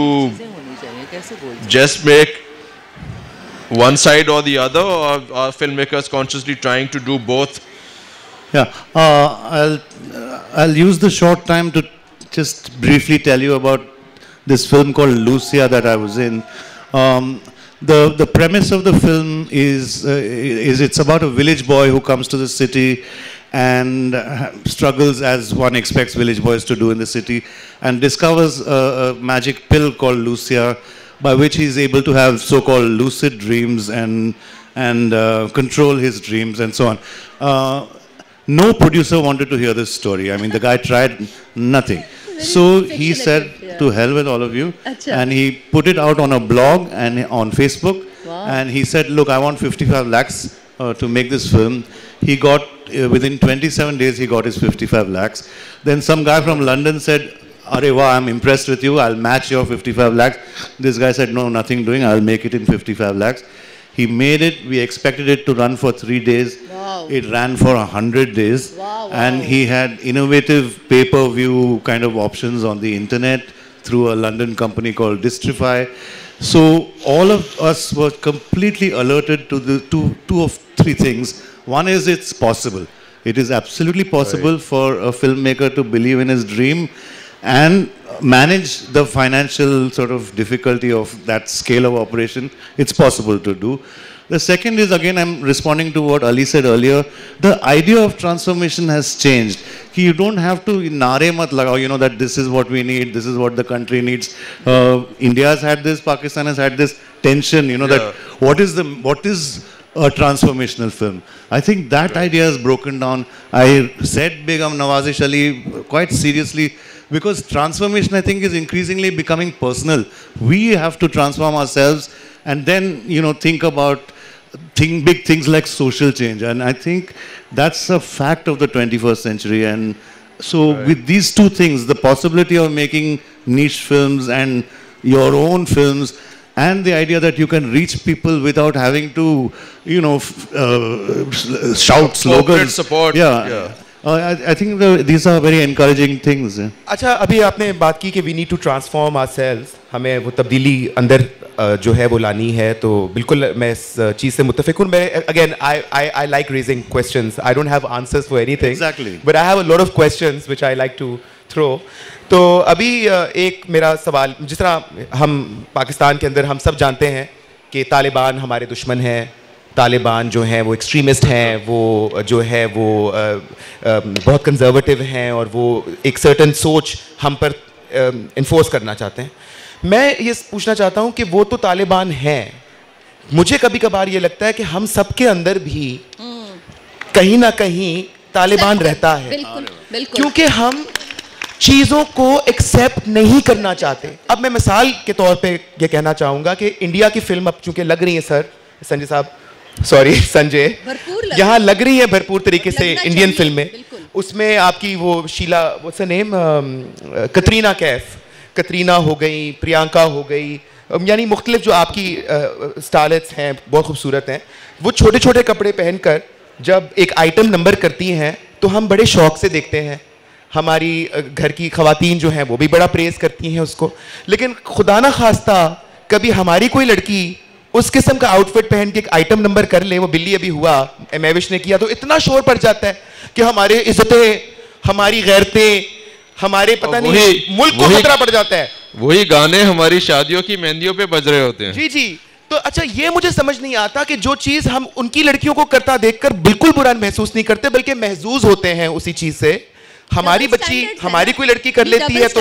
just make one side or the other, or are filmmakers consciously trying to do both? Yeah, uh, I'll, uh, I'll use the short time to just briefly tell you about this film called Lucia that I was in. Um, the the premise of the film is uh, is it's about a village boy who comes to the city and uh, struggles as one expects village boys to do in the city, and discovers a, a magic pill called Lucia, by which he's able to have so-called lucid dreams and and uh, control his dreams and so on. Uh, no producer wanted to hear this story. I mean, the guy tried nothing. So he said, yeah, to hell with all of you. Achha. And he put it out on a blog and on Facebook. Wow. And he said, look, I want fifty-five lakhs uh, to make this film. He got, uh, within twenty-seven days, he got his fifty-five lakhs. Then some guy from London said, Arewa, I'm impressed with you. I'll match your fifty-five lakhs. This guy said, no, nothing doing. I'll make it in fifty-five lakhs. He made it. We expected it to run for three days. Wow. It ran for one hundred days. Wow, wow. And he had innovative pay-per-view kind of options on the internet through a London company called Distrify. So all of us were completely alerted to the two, two of three things. One is it's possible. It is absolutely possible, right, for a filmmaker to believe in his dream and manage the financial sort of difficulty of that scale of operation. It's possible to do. The second is, again, I'm responding to what Ali said earlier. The idea of transformation has changed. You don't have to naare mat lagao, you know, that this is what we need, this is what the country needs. Uh, India has had this, Pakistan has had this tension, you know, yeah, that what is the, what is a transformational film? I think that right. idea is broken down. I said Begum Nawazish Ali quite seriously, because transformation, I think, is increasingly becoming personal. We have to transform ourselves and then, you know, think about think big things like social change. And I think that's a fact of the twenty-first century. And so right. with these two things, the possibility of making niche films and your own films, and the idea that you can reach people without having to, you know, uh, shout slogans. Corporate support. Yeah. yeah. Uh, I, I think the, these are very encouraging things. अच्छा, अभी आपने बात की कि we need to transform ourselves. हमें वो तब्दीली अंदर जो है वो लानी है, तो बिल्कुल मैं इस चीज़ से मुत्तफ़िक हूँ. मैं again I I I like raising questions. I don't have answers for anything. Exactly. But I have a lot of questions which I like to throw. तो अभी एक मेरा सवाल, जिस तरह हम पाकिस्तान के अंदर हम सब जानते हैं कि तालिबान हमारे दुश्मन हैं, तालिबान जो हैं वो एक्सट्रीमिस्ट हैं, वो जो है वो आ, आ, बहुत कंजर्वेटिव हैं और वो एक सर्टन सोच हम पर इन्फोर्स करना चाहते हैं. मैं ये पूछना चाहता हूँ कि वो तो तालिबान हैं, मुझे कभी कभार ये लगता है कि हम सबके अंदर भी कहीं ना कहीं तालिबान रहता है. बिल्कुल, बिल्कुल. क्योंकि हम चीज़ों को एक्सेप्ट नहीं करना चाहते. अब मैं मिसाल के तौर पे ये कहना चाहूँगा कि इंडिया की फिल्म अब चूँकि लग रही है, सर संजय साहब, सॉरी संजय, यहाँ लग रही है भरपूर तरीके से इंडियन फिल्में. उसमें आपकी वो Sheila, what's the name, Katrina Kaif, Katrina हो गई, प्रियंका हो गई, यानी मुख्तलिफ जो आपकी स्टारलेट्स हैं बहुत खूबसूरत हैं. वो छोटे छोटे कपड़े पहनकर जब एक आइटम नंबर करती हैं तो हम बड़े शौक से देखते हैं. हमारी घर की ख़वातीन जो हैं वो भी बड़ा प्रेज़ करती हैं उसको. लेकिन खुदा ना खास्ता कभी हमारी कोई लड़की उस किस्म का आउटफिट पहन के एक आइटम नंबर कर ले, वो बिल्ली अभी हुआ, एमेविश ने किया, तो इतना शोर पड़ जाता है कि हमारे इज्जतें, हमारी गैरतें, हमारे पता नहीं मुल्क को खतरा पड़ जाता है. वही गाने हमारी शादियों की मेहंदियों पे बज रहे होते हैं. जी जी. तो अच्छा, ये मुझे समझ नहीं आता कि जो चीज़ हम उनकी लड़कियों को करता देखकर बिल्कुल बुरा महसूस नहीं करते, बल्कि महजूज होते हैं उसी चीज़ से. हमारी बच्ची, हमारी कोई लड़की कर लेती है तो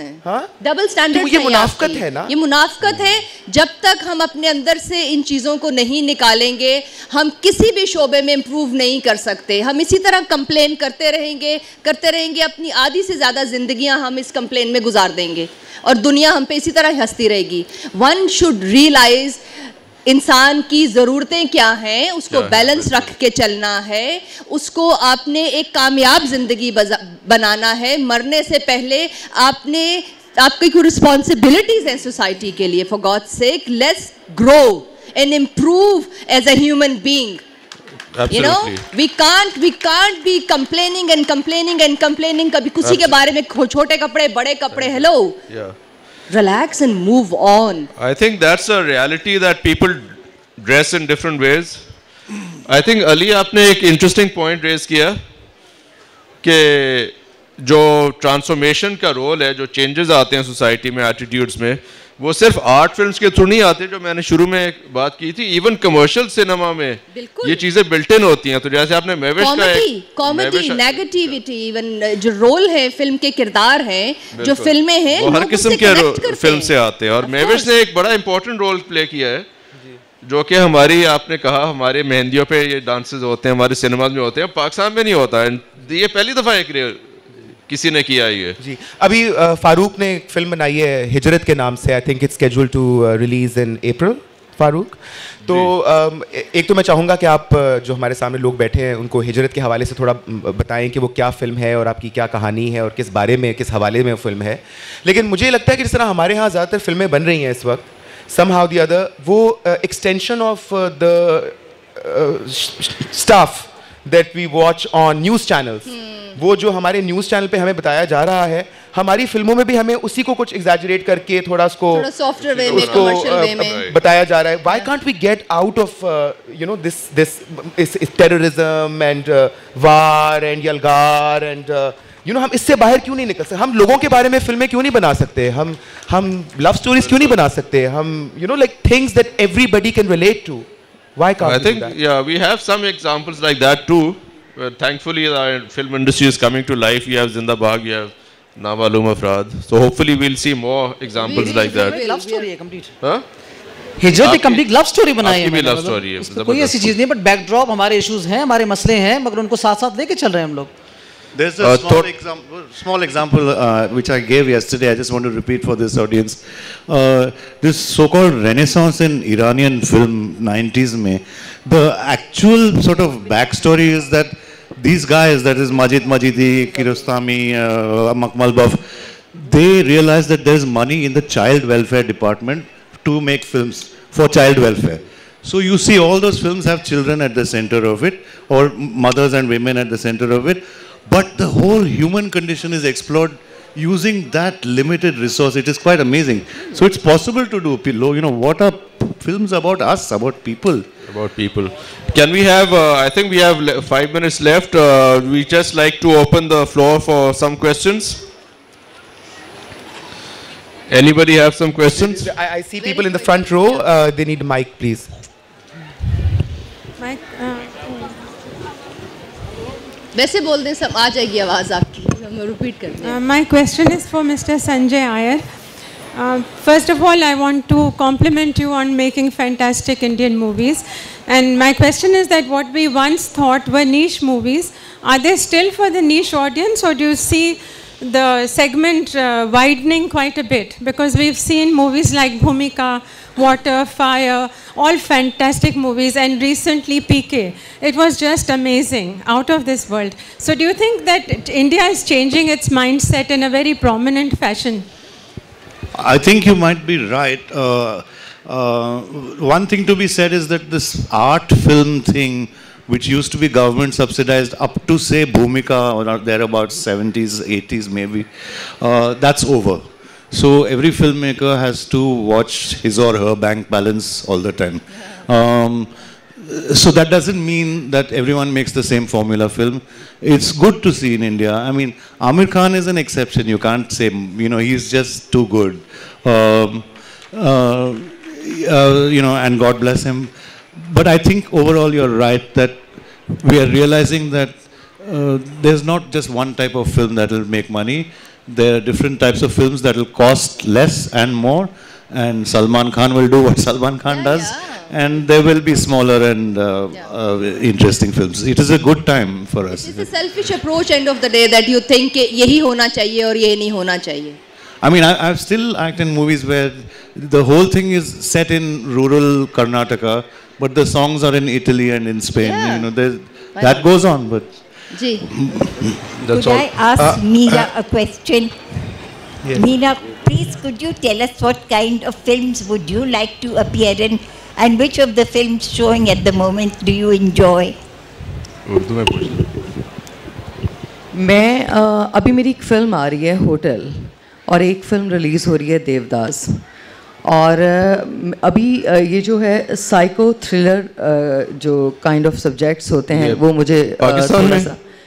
डबल स्टैंडर्ड्स. ये मुनाफकत है ना, ये मुनाफकत है. जब तक हम अपने अंदर से इन चीज़ों को नहीं निकालेंगे, हम किसी भी शोबे में इम्प्रूव नहीं कर सकते. हम इसी तरह कंप्लेन करते रहेंगे करते रहेंगे अपनी आधी से ज़्यादा जिंदगियां हम इस कंप्लेन में गुजार देंगे और दुनिया हम पे इसी तरह हंसती रहेगी. वन शुड रियलाइज इंसान की ज़रूरतें क्या हैं, उसको बैलेंस रख के चलना है, उसको आपने एक कामयाब ज़िंदगी बनाना है. मरने से पहले आपने आपकी कोई रिस्पॉन्सिबिलिटीज़ हैं सोसाइटी के लिए. For God's sake, let's grow and improve as a human being. You know, we can't we can't be complaining and complaining and complaining. कभी किसी के बारे में छोटे कपड़े, बड़े कपड़े. Hello. Yeah. Relax and move on. I think that's a reality that people dress in different ways. I think Ali, आपने एक interesting point raise किया कि जो ट्रांसफॉर्मेशन का रोल है, जो चेंजेस आते हैं सोसाइटी में, एटीट्यूड्स में, वो सिर्फ आर्ट फिल्म्स के थ्रू नहीं आते, जो मैंने शुरू में बात की थी, इवन कमर्शियल सिनेमा में ये चीजें बिल्ट इन होती हैं। तो जैसे आपने मेविश का कॉमेडी कॉमेडी नेगेटिविटी, इवन जो रोल है फिल्म के, किरदार हैं, जो फिल्में हैं, वो हर किस्म के फिल्म से आते हैं। और मेविश ने एक बड़ा इंपॉर्टेंट रोल प्ले किया है, जो कि हमारी, आपने कहा हमारे मेहंदियों पे ये डांसेस होते हैं, हमारे सिनेमा में होते हैं, पाकिस्तान में नहीं होता है। ये पहली दफ़ा एक किसी ने किया ये जी। अभी फारूक ने एक फिल्म बनाई है हिजरत के नाम से, I think it's scheduled to release in April. Farooq, तो एक तो मैं चाहूँगा कि आप जो हमारे सामने लोग बैठे हैं उनको हिजरत के हवाले से थोड़ा बताएं कि वो क्या फ़िल्म है और आपकी क्या कहानी है और किस बारे में, किस हवाले में वो फिल्म है। लेकिन मुझे लगता है कि जिस तरह हमारे यहाँ ज़्यादातर फिल्में बन रही हैं इस वक्त, somehow the other, वो extension of the stuff that we watch on news channels, वो जो हमारे न्यूज़ चैनल पे हमें बताया जा रहा है, हमारी फिल्मों में भी हमें उसी को कुछ एग्जैजरेट करके थोड़ा उसको थोड़ा सॉफ्टवेयर वे में, कमर्शियल वे में बताया जा रहा है। Why can't we get out of uh, you know this this is, is terrorism and uh, war and yalgar and uh, you know, हम इससे बाहर क्यों नहीं निकल सकते? हम लोगों के बारे में फिल्में क्यों नहीं बना सकते? हम हम लव स्टोरीज क्यों नहीं बना सकते? हम you know like things that everybody can relate to. Why can't I we think do that? yeah, we have some examples like that too. Uh, thankfully, our film industry is coming to life. You have Zinda Bhag, you have Namalum Afraad. So hopefully, we'll see more examples like that. Love story है complete. हाँ? हिजरत एक complete love story बनाई है। आपकी भी love story है। इसमें कोई ऐसी चीज नहीं, बट बैकड्रॉप हमारे इश्यूज हैं, हमारे मसले हैं, मगर उनको साथ साथ लेके चल रहे हैं हम लोग। There's a uh, small, example, small example uh, which I gave yesterday. I just want to repeat for this audience. Uh, this so-called renaissance in Iranian film nineties mein, the actual sort of backstory is that these guys, that is Majid Majidi, Kiarostami, uh, Makmal Baf, they realized that there's money in the child welfare department to make films for child welfare. So you see all those films have children at the center of it, or mothers and women at the center of it. But the whole human condition is explored using that limited resource. It is quite amazing. So it's possible to do. You know, what are films about us, about people? About people. Can we have, uh, I think we have le five minutes left. Uh, we just like to open the floor for some questions. Anybody have some questions? I, I see people in the front row. Uh, they need a mic, please. Mic. Uh, वैसे बोल दें, सब आ जाएगी आवाज़ आपकी, हम repeat करते हैं। My question is for Mister Sanjay Iyer. Uh, first of all, I want to compliment you on making fantastic Indian movies. And my question is that what we once thought were niche movies, are they still for the niche audience, or do you see the segment uh, widening quite a bit? Because we've seen movies like Bhumika, Water, Fire, all fantastic movies, and recently P K. It was just amazing, out of this world. So do you think that India is changing its mindset in a very prominent fashion? I think you might be right. Uh, uh, one thing to be said is that this art film thing, which used to be government subsidized up to say Bhumika or thereabouts seventies, eighties maybe, uh, that's over. So every filmmaker has to watch his or her bank balance all the time. Um, so that doesn't mean that everyone makes the same formula film. It's good to see in India. I mean, Amir Khan is an exception. You can't say, you know, he's just too good. Um, uh, uh, you know, and God bless him. But I think overall you're right that we are realizing that uh, there's not just one type of film that will make money. There are different types of films that will cost less and more, and Salman Khan will do what Salman Khan yeah, does, yeah. and there will be smaller and uh, yeah. uh, interesting films. It is a good time for us. It's a selfish approach end of the day that you think yehi hona chahiye aur ye nahi hona chahiye. I mean, I, I've still acted in movies where the whole thing is set in rural Karnataka, but the songs are in Italy and in Spain. Yeah. You know, that goes on, but. Ji. Could all. I ask uh, Meera a question? Yes. Meera, please could you tell us what kind of films would you like to appear in, and which of the films showing at the moment do you enjoy? Urdu में पूछ मैं अभी मेरी एक film आ रही है hotel और एक फिल्म रिलीज़ हो रही है देवदास और अभी ये जो है साइको थ्रिलर जो काइंड ऑफ सब्जेक्ट्स होते हैं वो मुझे पाकिस्तान में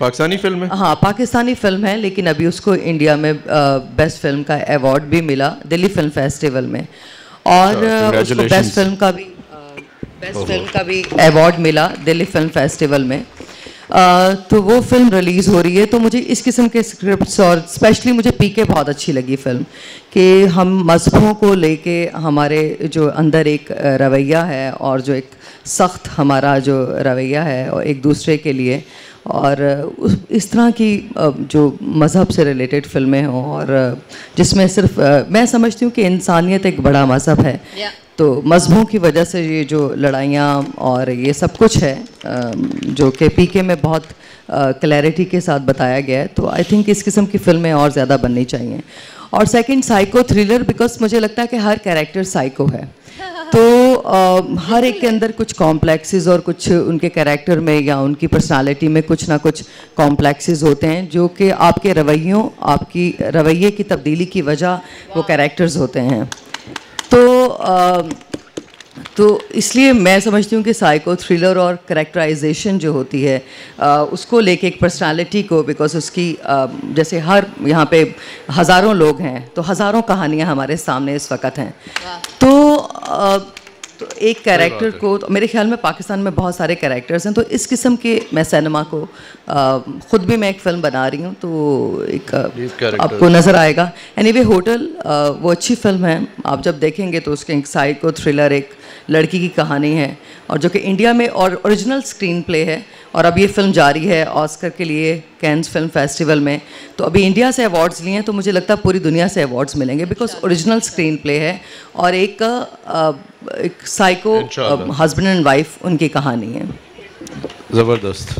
पाकिस्तानी फिल्म है? हाँ, पाकिस्तानी फिल्म है, लेकिन अभी उसको इंडिया में बेस्ट फिल्म का अवार्ड भी मिला दिल्ली फिल्म फेस्टिवल में, और उसको बेस्ट फिल्म का भी बेस्ट फिल्म का भी अवार्ड मिला दिल्ली फिल्म फेस्टिवल में। Uh, तो वो फिल्म रिलीज़ हो रही है। तो मुझे इस किस्म के स्क्रिप्ट्स, और स्पेशली मुझे पीके बहुत अच्छी लगी फिल्म, कि हम मज़हबों को लेके हमारे जो अंदर एक रवैया है और जो एक सख्त हमारा जो रवैया है और एक दूसरे के लिए, और उस इस तरह की जो मज़हब से रिलेटेड फिल्में हों, और जिसमें सिर्फ मैं समझती हूँ कि इंसानियत एक बड़ा मज़हब है, yeah. तो मज़हबों की वजह से ये जो लड़ाइयाँ और ये सब कुछ है जो कि पीके में बहुत क्लैरिटी के साथ बताया गया है, तो आई थिंक इस किस्म की फिल्में और ज़्यादा बननी चाहिए। और सेकंड, साइको थ्रिलर, बिकॉज मुझे लगता है कि हर कैरेक्टर साइको है, तो uh, हर एक के अंदर कुछ कॉम्प्लेक्सेस और कुछ उनके कैरेक्टर में या उनकी पर्सनालिटी में कुछ ना कुछ कॉम्प्लेक्सेस होते हैं, जो कि आपके रवैयों आपकी रवैये की तब्दीली की वजह वो कैरेक्टर्स होते हैं। तो आ, तो इसलिए मैं समझती हूँ कि साइको थ्रिलर और कैरेक्टराइजेशन जो होती है आ, उसको लेके एक पर्सनालिटी को, बिकॉज उसकी आ, जैसे हर यहाँ पे हज़ारों लोग हैं, तो हज़ारों कहानियाँ हमारे सामने इस वक्त हैं, तो आ, तो एक कैरेक्टर को, तो मेरे ख्याल में पाकिस्तान में बहुत सारे कैरेक्टर्स हैं, तो इस किस्म के मैं सिनेमा को आ, ख़ुद भी मैं एक फ़िल्म बना रही हूँ, तो एक आपको नज़र आएगा। एनीवे होटल वो अच्छी फिल्म है, आप जब देखेंगे तो उसके एक साइको थ्रिलर, एक लड़की की कहानी है, और जो कि इंडिया में और ओरिजिनल स्क्रीन प्ले है, और अब ये फिल्म जारी है ऑस्कर के लिए कैन्स फिल्म फेस्टिवल में, तो अभी इंडिया से अवार्ड्स लिए हैं, तो मुझे लगता है पूरी दुनिया से अवार्ड्स मिलेंगे, बिकॉज ओरिजिनल स्क्रीन प्ले है और एक आ, एक साइको हस्बैंड एंड वाइफ उनकी कहानी है। ज़बरदस्त।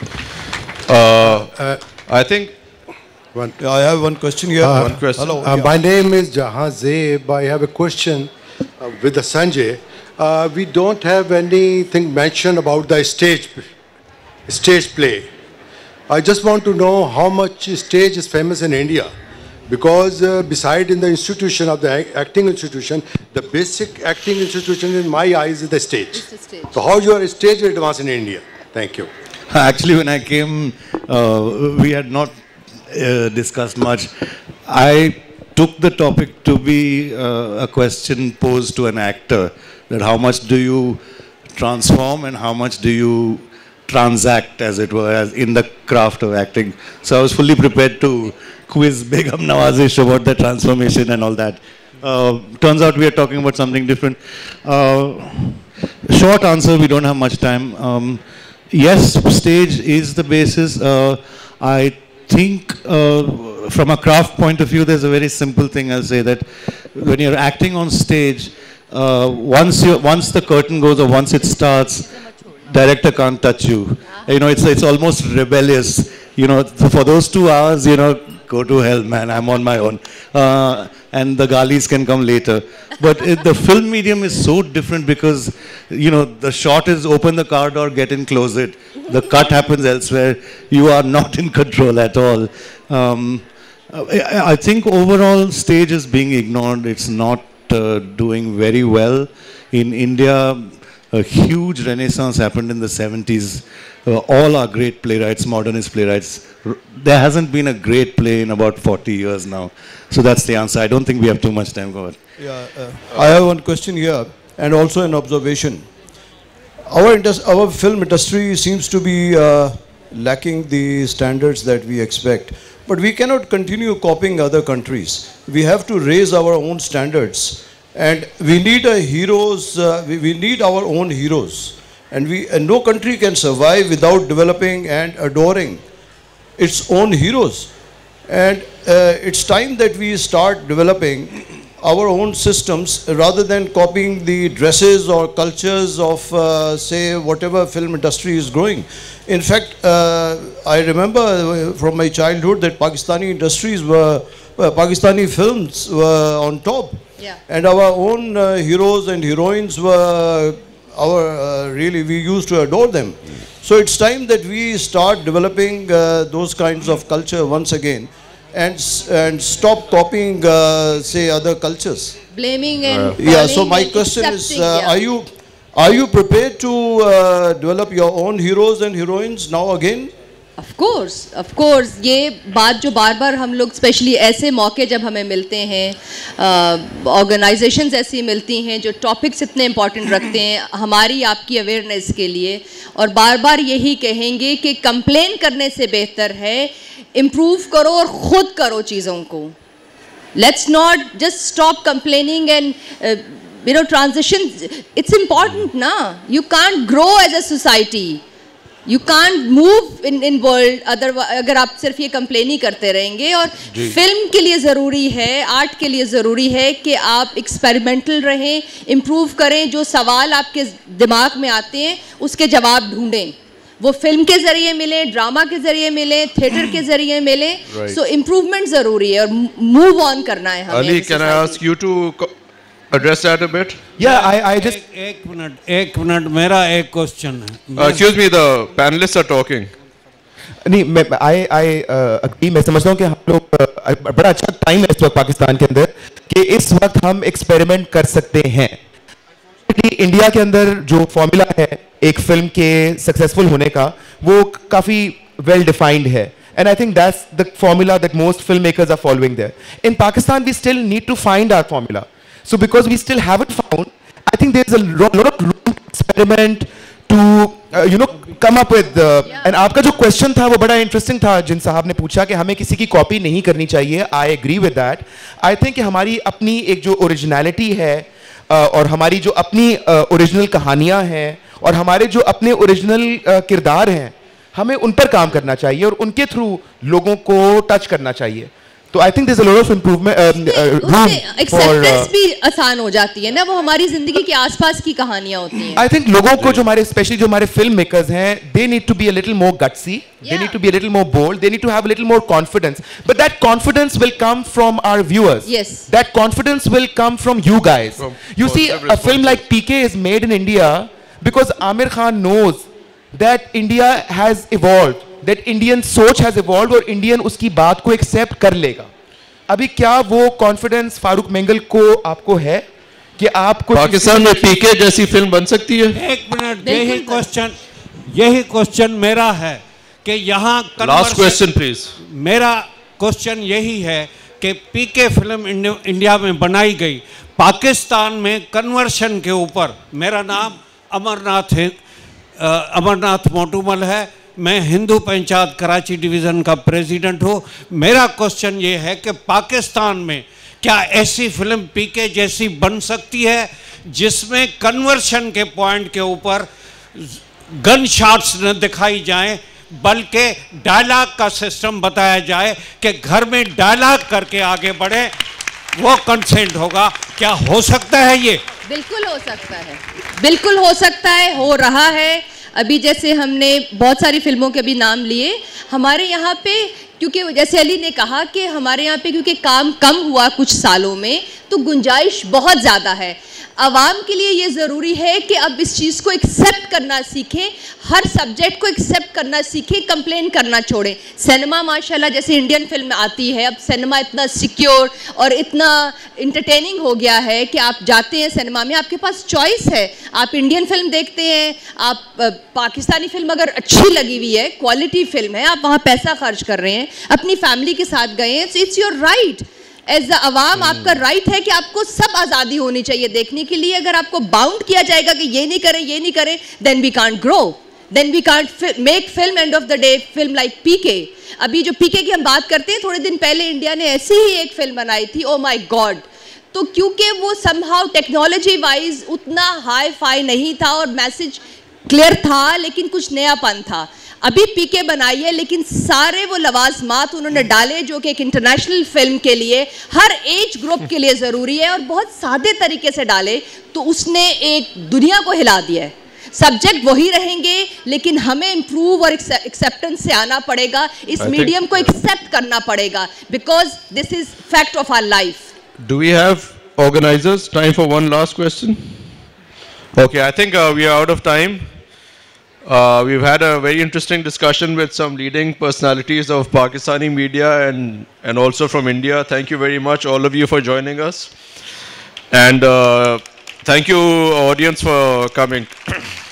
I think One, I have one question here. Uh, one question. Hello. Uh, my name is Jahan Zeeb. I have a question uh, with the Sanjay. Uh, we don't have anything mentioned about the stage, stage play. I just want to know how much stage is famous in India, because uh, beside in the institution of the acting institution, the basic acting institution in my eyes is the stage. It's the stage. So how your stage advance in India? Thank you. Actually, when I came, uh, we had not uh, discussed much. I took the topic to be uh, a question posed to an actor, that how much do you transform and how much do you transact, as it were, as in the craft of acting. So I was fully prepared to quiz Begum Nawazish about the transformation and all that. Uh, turns out we are talking about something different. Uh, short answer, we don't have much time. Um, yes, stage is the basis. Uh, I think uh, from a craft point of view, there's a very simple thing I'll say, that when you're acting on stage, uh, once, you, once the curtain goes or once it starts, director can't touch you. You know, it's, it's almost rebellious. You know, for those two hours, you know, go to hell, man, I'm on my own. Uh, and the galis can come later. But it, the film medium is so different because, you know, the shot is open the car door, get in, close it. The cut happens elsewhere. You are not in control at all. Um, I, I think overall stage is being ignored. It's not uh, doing very well. In India, a huge renaissance happened in the seventies. Uh, all our great playwrights, modernist playwrights. There hasn't been a great play in about forty years now. So that's the answer. I don't think we have too much time for it. Yeah, uh, I have one question here and also an observation. Our, indus our film industry seems to be uh, lacking the standards that we expect. But we cannot continue copying other countries. We have to raise our own standards. And we need a heroes, uh, we, we need our own heroes. And, we, and no country can survive without developing and adoring its own heroes. And uh, it's time that we start developing our own systems rather than copying the dresses or cultures of, uh, say, whatever film industry is growing. In fact, uh, I remember from my childhood that Pakistani industries were, uh, Pakistani films were on top. Yeah. And our own uh, heroes and heroines were our, uh, really, we used to adore them. So it's time that we start developing uh, those kinds of culture once again and, and stop copying, uh, say, other cultures. Blaming and uh, Yeah, so my question is, uh, yeah. are you are you prepared to uh, develop your own heroes and heroines now again? Of course of course ये बात जो बार बार हम लोग specially ऐसे मौके जब हमें मिलते हैं, ऑर्गेनाइजेशंस ऐसी मिलती हैं जो टॉपिक्स इतने इम्पॉर्टेंट रखते हैं हमारी आपकी अवेयरनेस के लिए, और बार बार यही कहेंगे कि कंप्लेन करने से बेहतर है इम्प्रूव करो और ख़ुद करो चीज़ों को. Let's not just stop complaining and you know transition. It's important ना, you can't grow as a society, you can't move in in world other अगर आप सिर्फ ये कंप्लेन ही करते रहेंगे. और फिल्म के लिए ज़रूरी है, आर्ट के लिए ज़रूरी है कि आप एक्सपेरिमेंटल रहें, इम्प्रूव करें, जो सवाल आपके दिमाग में आते हैं उसके जवाब ढूंढें. वो फिल्म के ज़रिए मिले, ड्रामा के ज़रिए मिले, थिएटर के ज़रिए मिले. सो इम्प्रूवमेंट ज़रूरी है और मूव ऑन करना है हमें. Ali, can I ask you to address that a bit? Yeah, I, I just... एक मिनट एक मिनट मेरा एक क्वेश्चन है. Uh, excuse me, the panelists are talking. नहीं, मैं आई आई अग्री. मैं समझता हूँ कि हम लोग uh, बड़ा अच्छा टाइम है इस वक्त पाकिस्तान के अंदर कि इस वक्त हम एक्सपेरिमेंट कर सकते हैं. इंडिया के अंदर जो फॉर्मूला है एक फिल्म के सक्सेसफुल होने का वो काफ़ी वेल डिफाइंड है. And I think that's the formula that most filmmakers are following there. In Pakistan, we still need to find our formula. So because we still haven't found, I think there's a lot of room to experiment, to uh, you know come up with. Uh, yeah. And आपका जो question था वो बड़ा interesting था जिन साहब ने पूछा कि हमें किसी की कॉपी नहीं करनी चाहिए. I agree with that. I think कि हमारी अपनी एक जो ओरिजिनलिटी है uh, और हमारी जो अपनी ओरिजिनल uh, कहानियाँ हैं और हमारे जो अपने ओरिजिनल uh, किरदार हैं, हमें उन पर काम करना चाहिए और उनके थ्रू लोगों को टच करना चाहिए. तो I think there is a lot of improvement. Acceptance भी आसान हो जाती है ना, वो हमारी जिंदगी के आसपास की कहानियां होती हैं. आई थिंक लोगों को जो हमारे स्पेशली जो हमारे फिल्म मेकर्स हैं, they need to be a little more gutsy, they need to be a little more bold, they need to have a little more confidence. But that confidence will come from our viewers. Yes. That confidence will come from you guys. From, you see, a film like P K is made in India because Amir Khan knows that India has evolved, that Indian सोच has evolved और Indian उसकी बात को accept कर लेगा. अभी क्या वो confidence फारूक मेंगल को आपको है कि आपको पाकिस्तान में पीके जैसी फिल्म बन सकती है? एक मिनट, यही क्वेश्चन यही क्वेश्चन मेरा है कि यहाँ लास्ट क्वेश्चन प्लीज. मेरा क्वेश्चन यही है कि पीके फिल्म इंडिया में बनाई गई, पाकिस्तान में कन्वर्शन के ऊपर. मेरा नाम अमरनाथ है, अमरनाथ मोटूमल है, मैं हिंदू पंचायत कराची डिवीज़न का प्रेसिडेंट हूँ. मेरा क्वेश्चन ये है कि पाकिस्तान में क्या ऐसी फिल्म पीके जैसी बन सकती है जिसमें कन्वर्शन के पॉइंट के ऊपर गन शॉट्स न दिखाई जाएं, बल्कि डायलॉग का सिस्टम बताया जाए कि घर में डायलॉग करके आगे बढ़े, वो कंसेंट होगा? क्या हो सकता है ये? बिल्कुल हो सकता है, बिल्कुल हो सकता है, हो रहा है. अभी जैसे हमने बहुत सारी फिल्मों के अभी नाम लिए हमारे यहाँ पे, क्योंकि जैसे अली ने कहा कि हमारे यहाँ पे क्योंकि काम कम हुआ कुछ सालों में, तो गुंजाइश बहुत ज़्यादा है. आवाम के लिए ये ज़रूरी है कि अब इस चीज़ को एक्सेप्ट करना सीखें, हर सब्जेक्ट को एक्सेप्ट करना सीखें, कंप्लेन करना छोड़ें. सिनेमा माशाल्लाह जैसे इंडियन फिल्म आती है, अब सिनेमा इतना सिक्योर और इतना इंटरटेनिंग हो गया है कि आप जाते हैं सिनेमा में, आपके पास चॉइस है. आप इंडियन फिल्म देखते हैं, आप पाकिस्तानी फिल्म अगर अच्छी लगी हुई है, क्वालिटी फिल्म है, आप वहाँ पैसा खर्च कर रहे हैं, अपनी फैमिली के साथ गए हैं, it's your right. As a अवाम आपका राइट है कि आपको सब आज़ादी होनी चाहिए देखने के लिए. अगर आपको बाउंड किया जाएगा कि ये नहीं करें ये नहीं करें, then we can't grow, then we can't make film. End of the day film like PK, अभी जो पीके की हम बात करते हैं, थोड़े दिन पहले इंडिया ने ऐसी ही एक फिल्म बनाई थी, ओ माई गॉड. तो क्योंकि वो समहाउ टेक्नोलॉजी वाइज उतना हाई फाई नहीं था और मैसेज क्लियर था, लेकिन कुछ नयापन था. अभी पीके बनाई है, लेकिन सारे वो लवाजमात उन्होंने डाले जो कि एक इंटरनेशनल फिल्म के लिए, हर एज ग्रुप के लिए ज़रूरी है, और बहुत सादे तरीके से डाले, तो उसने एक दुनिया को हिला दिया है. सब्जेक्ट वही रहेंगे, लेकिन हमें इम्प्रूव और एक्सेप्टेंस से आना पड़ेगा, इस मीडियम को एक्सेप्ट करना पड़ेगा, because this is fact of our life. Do we have organisers time for one last question? Okay, I think we are out of time. Uh, we've had a very interesting discussion with some leading personalities of Pakistani media and, and also from India. Thank you very much, all of you, for joining us. And uh, thank you, audience, for coming.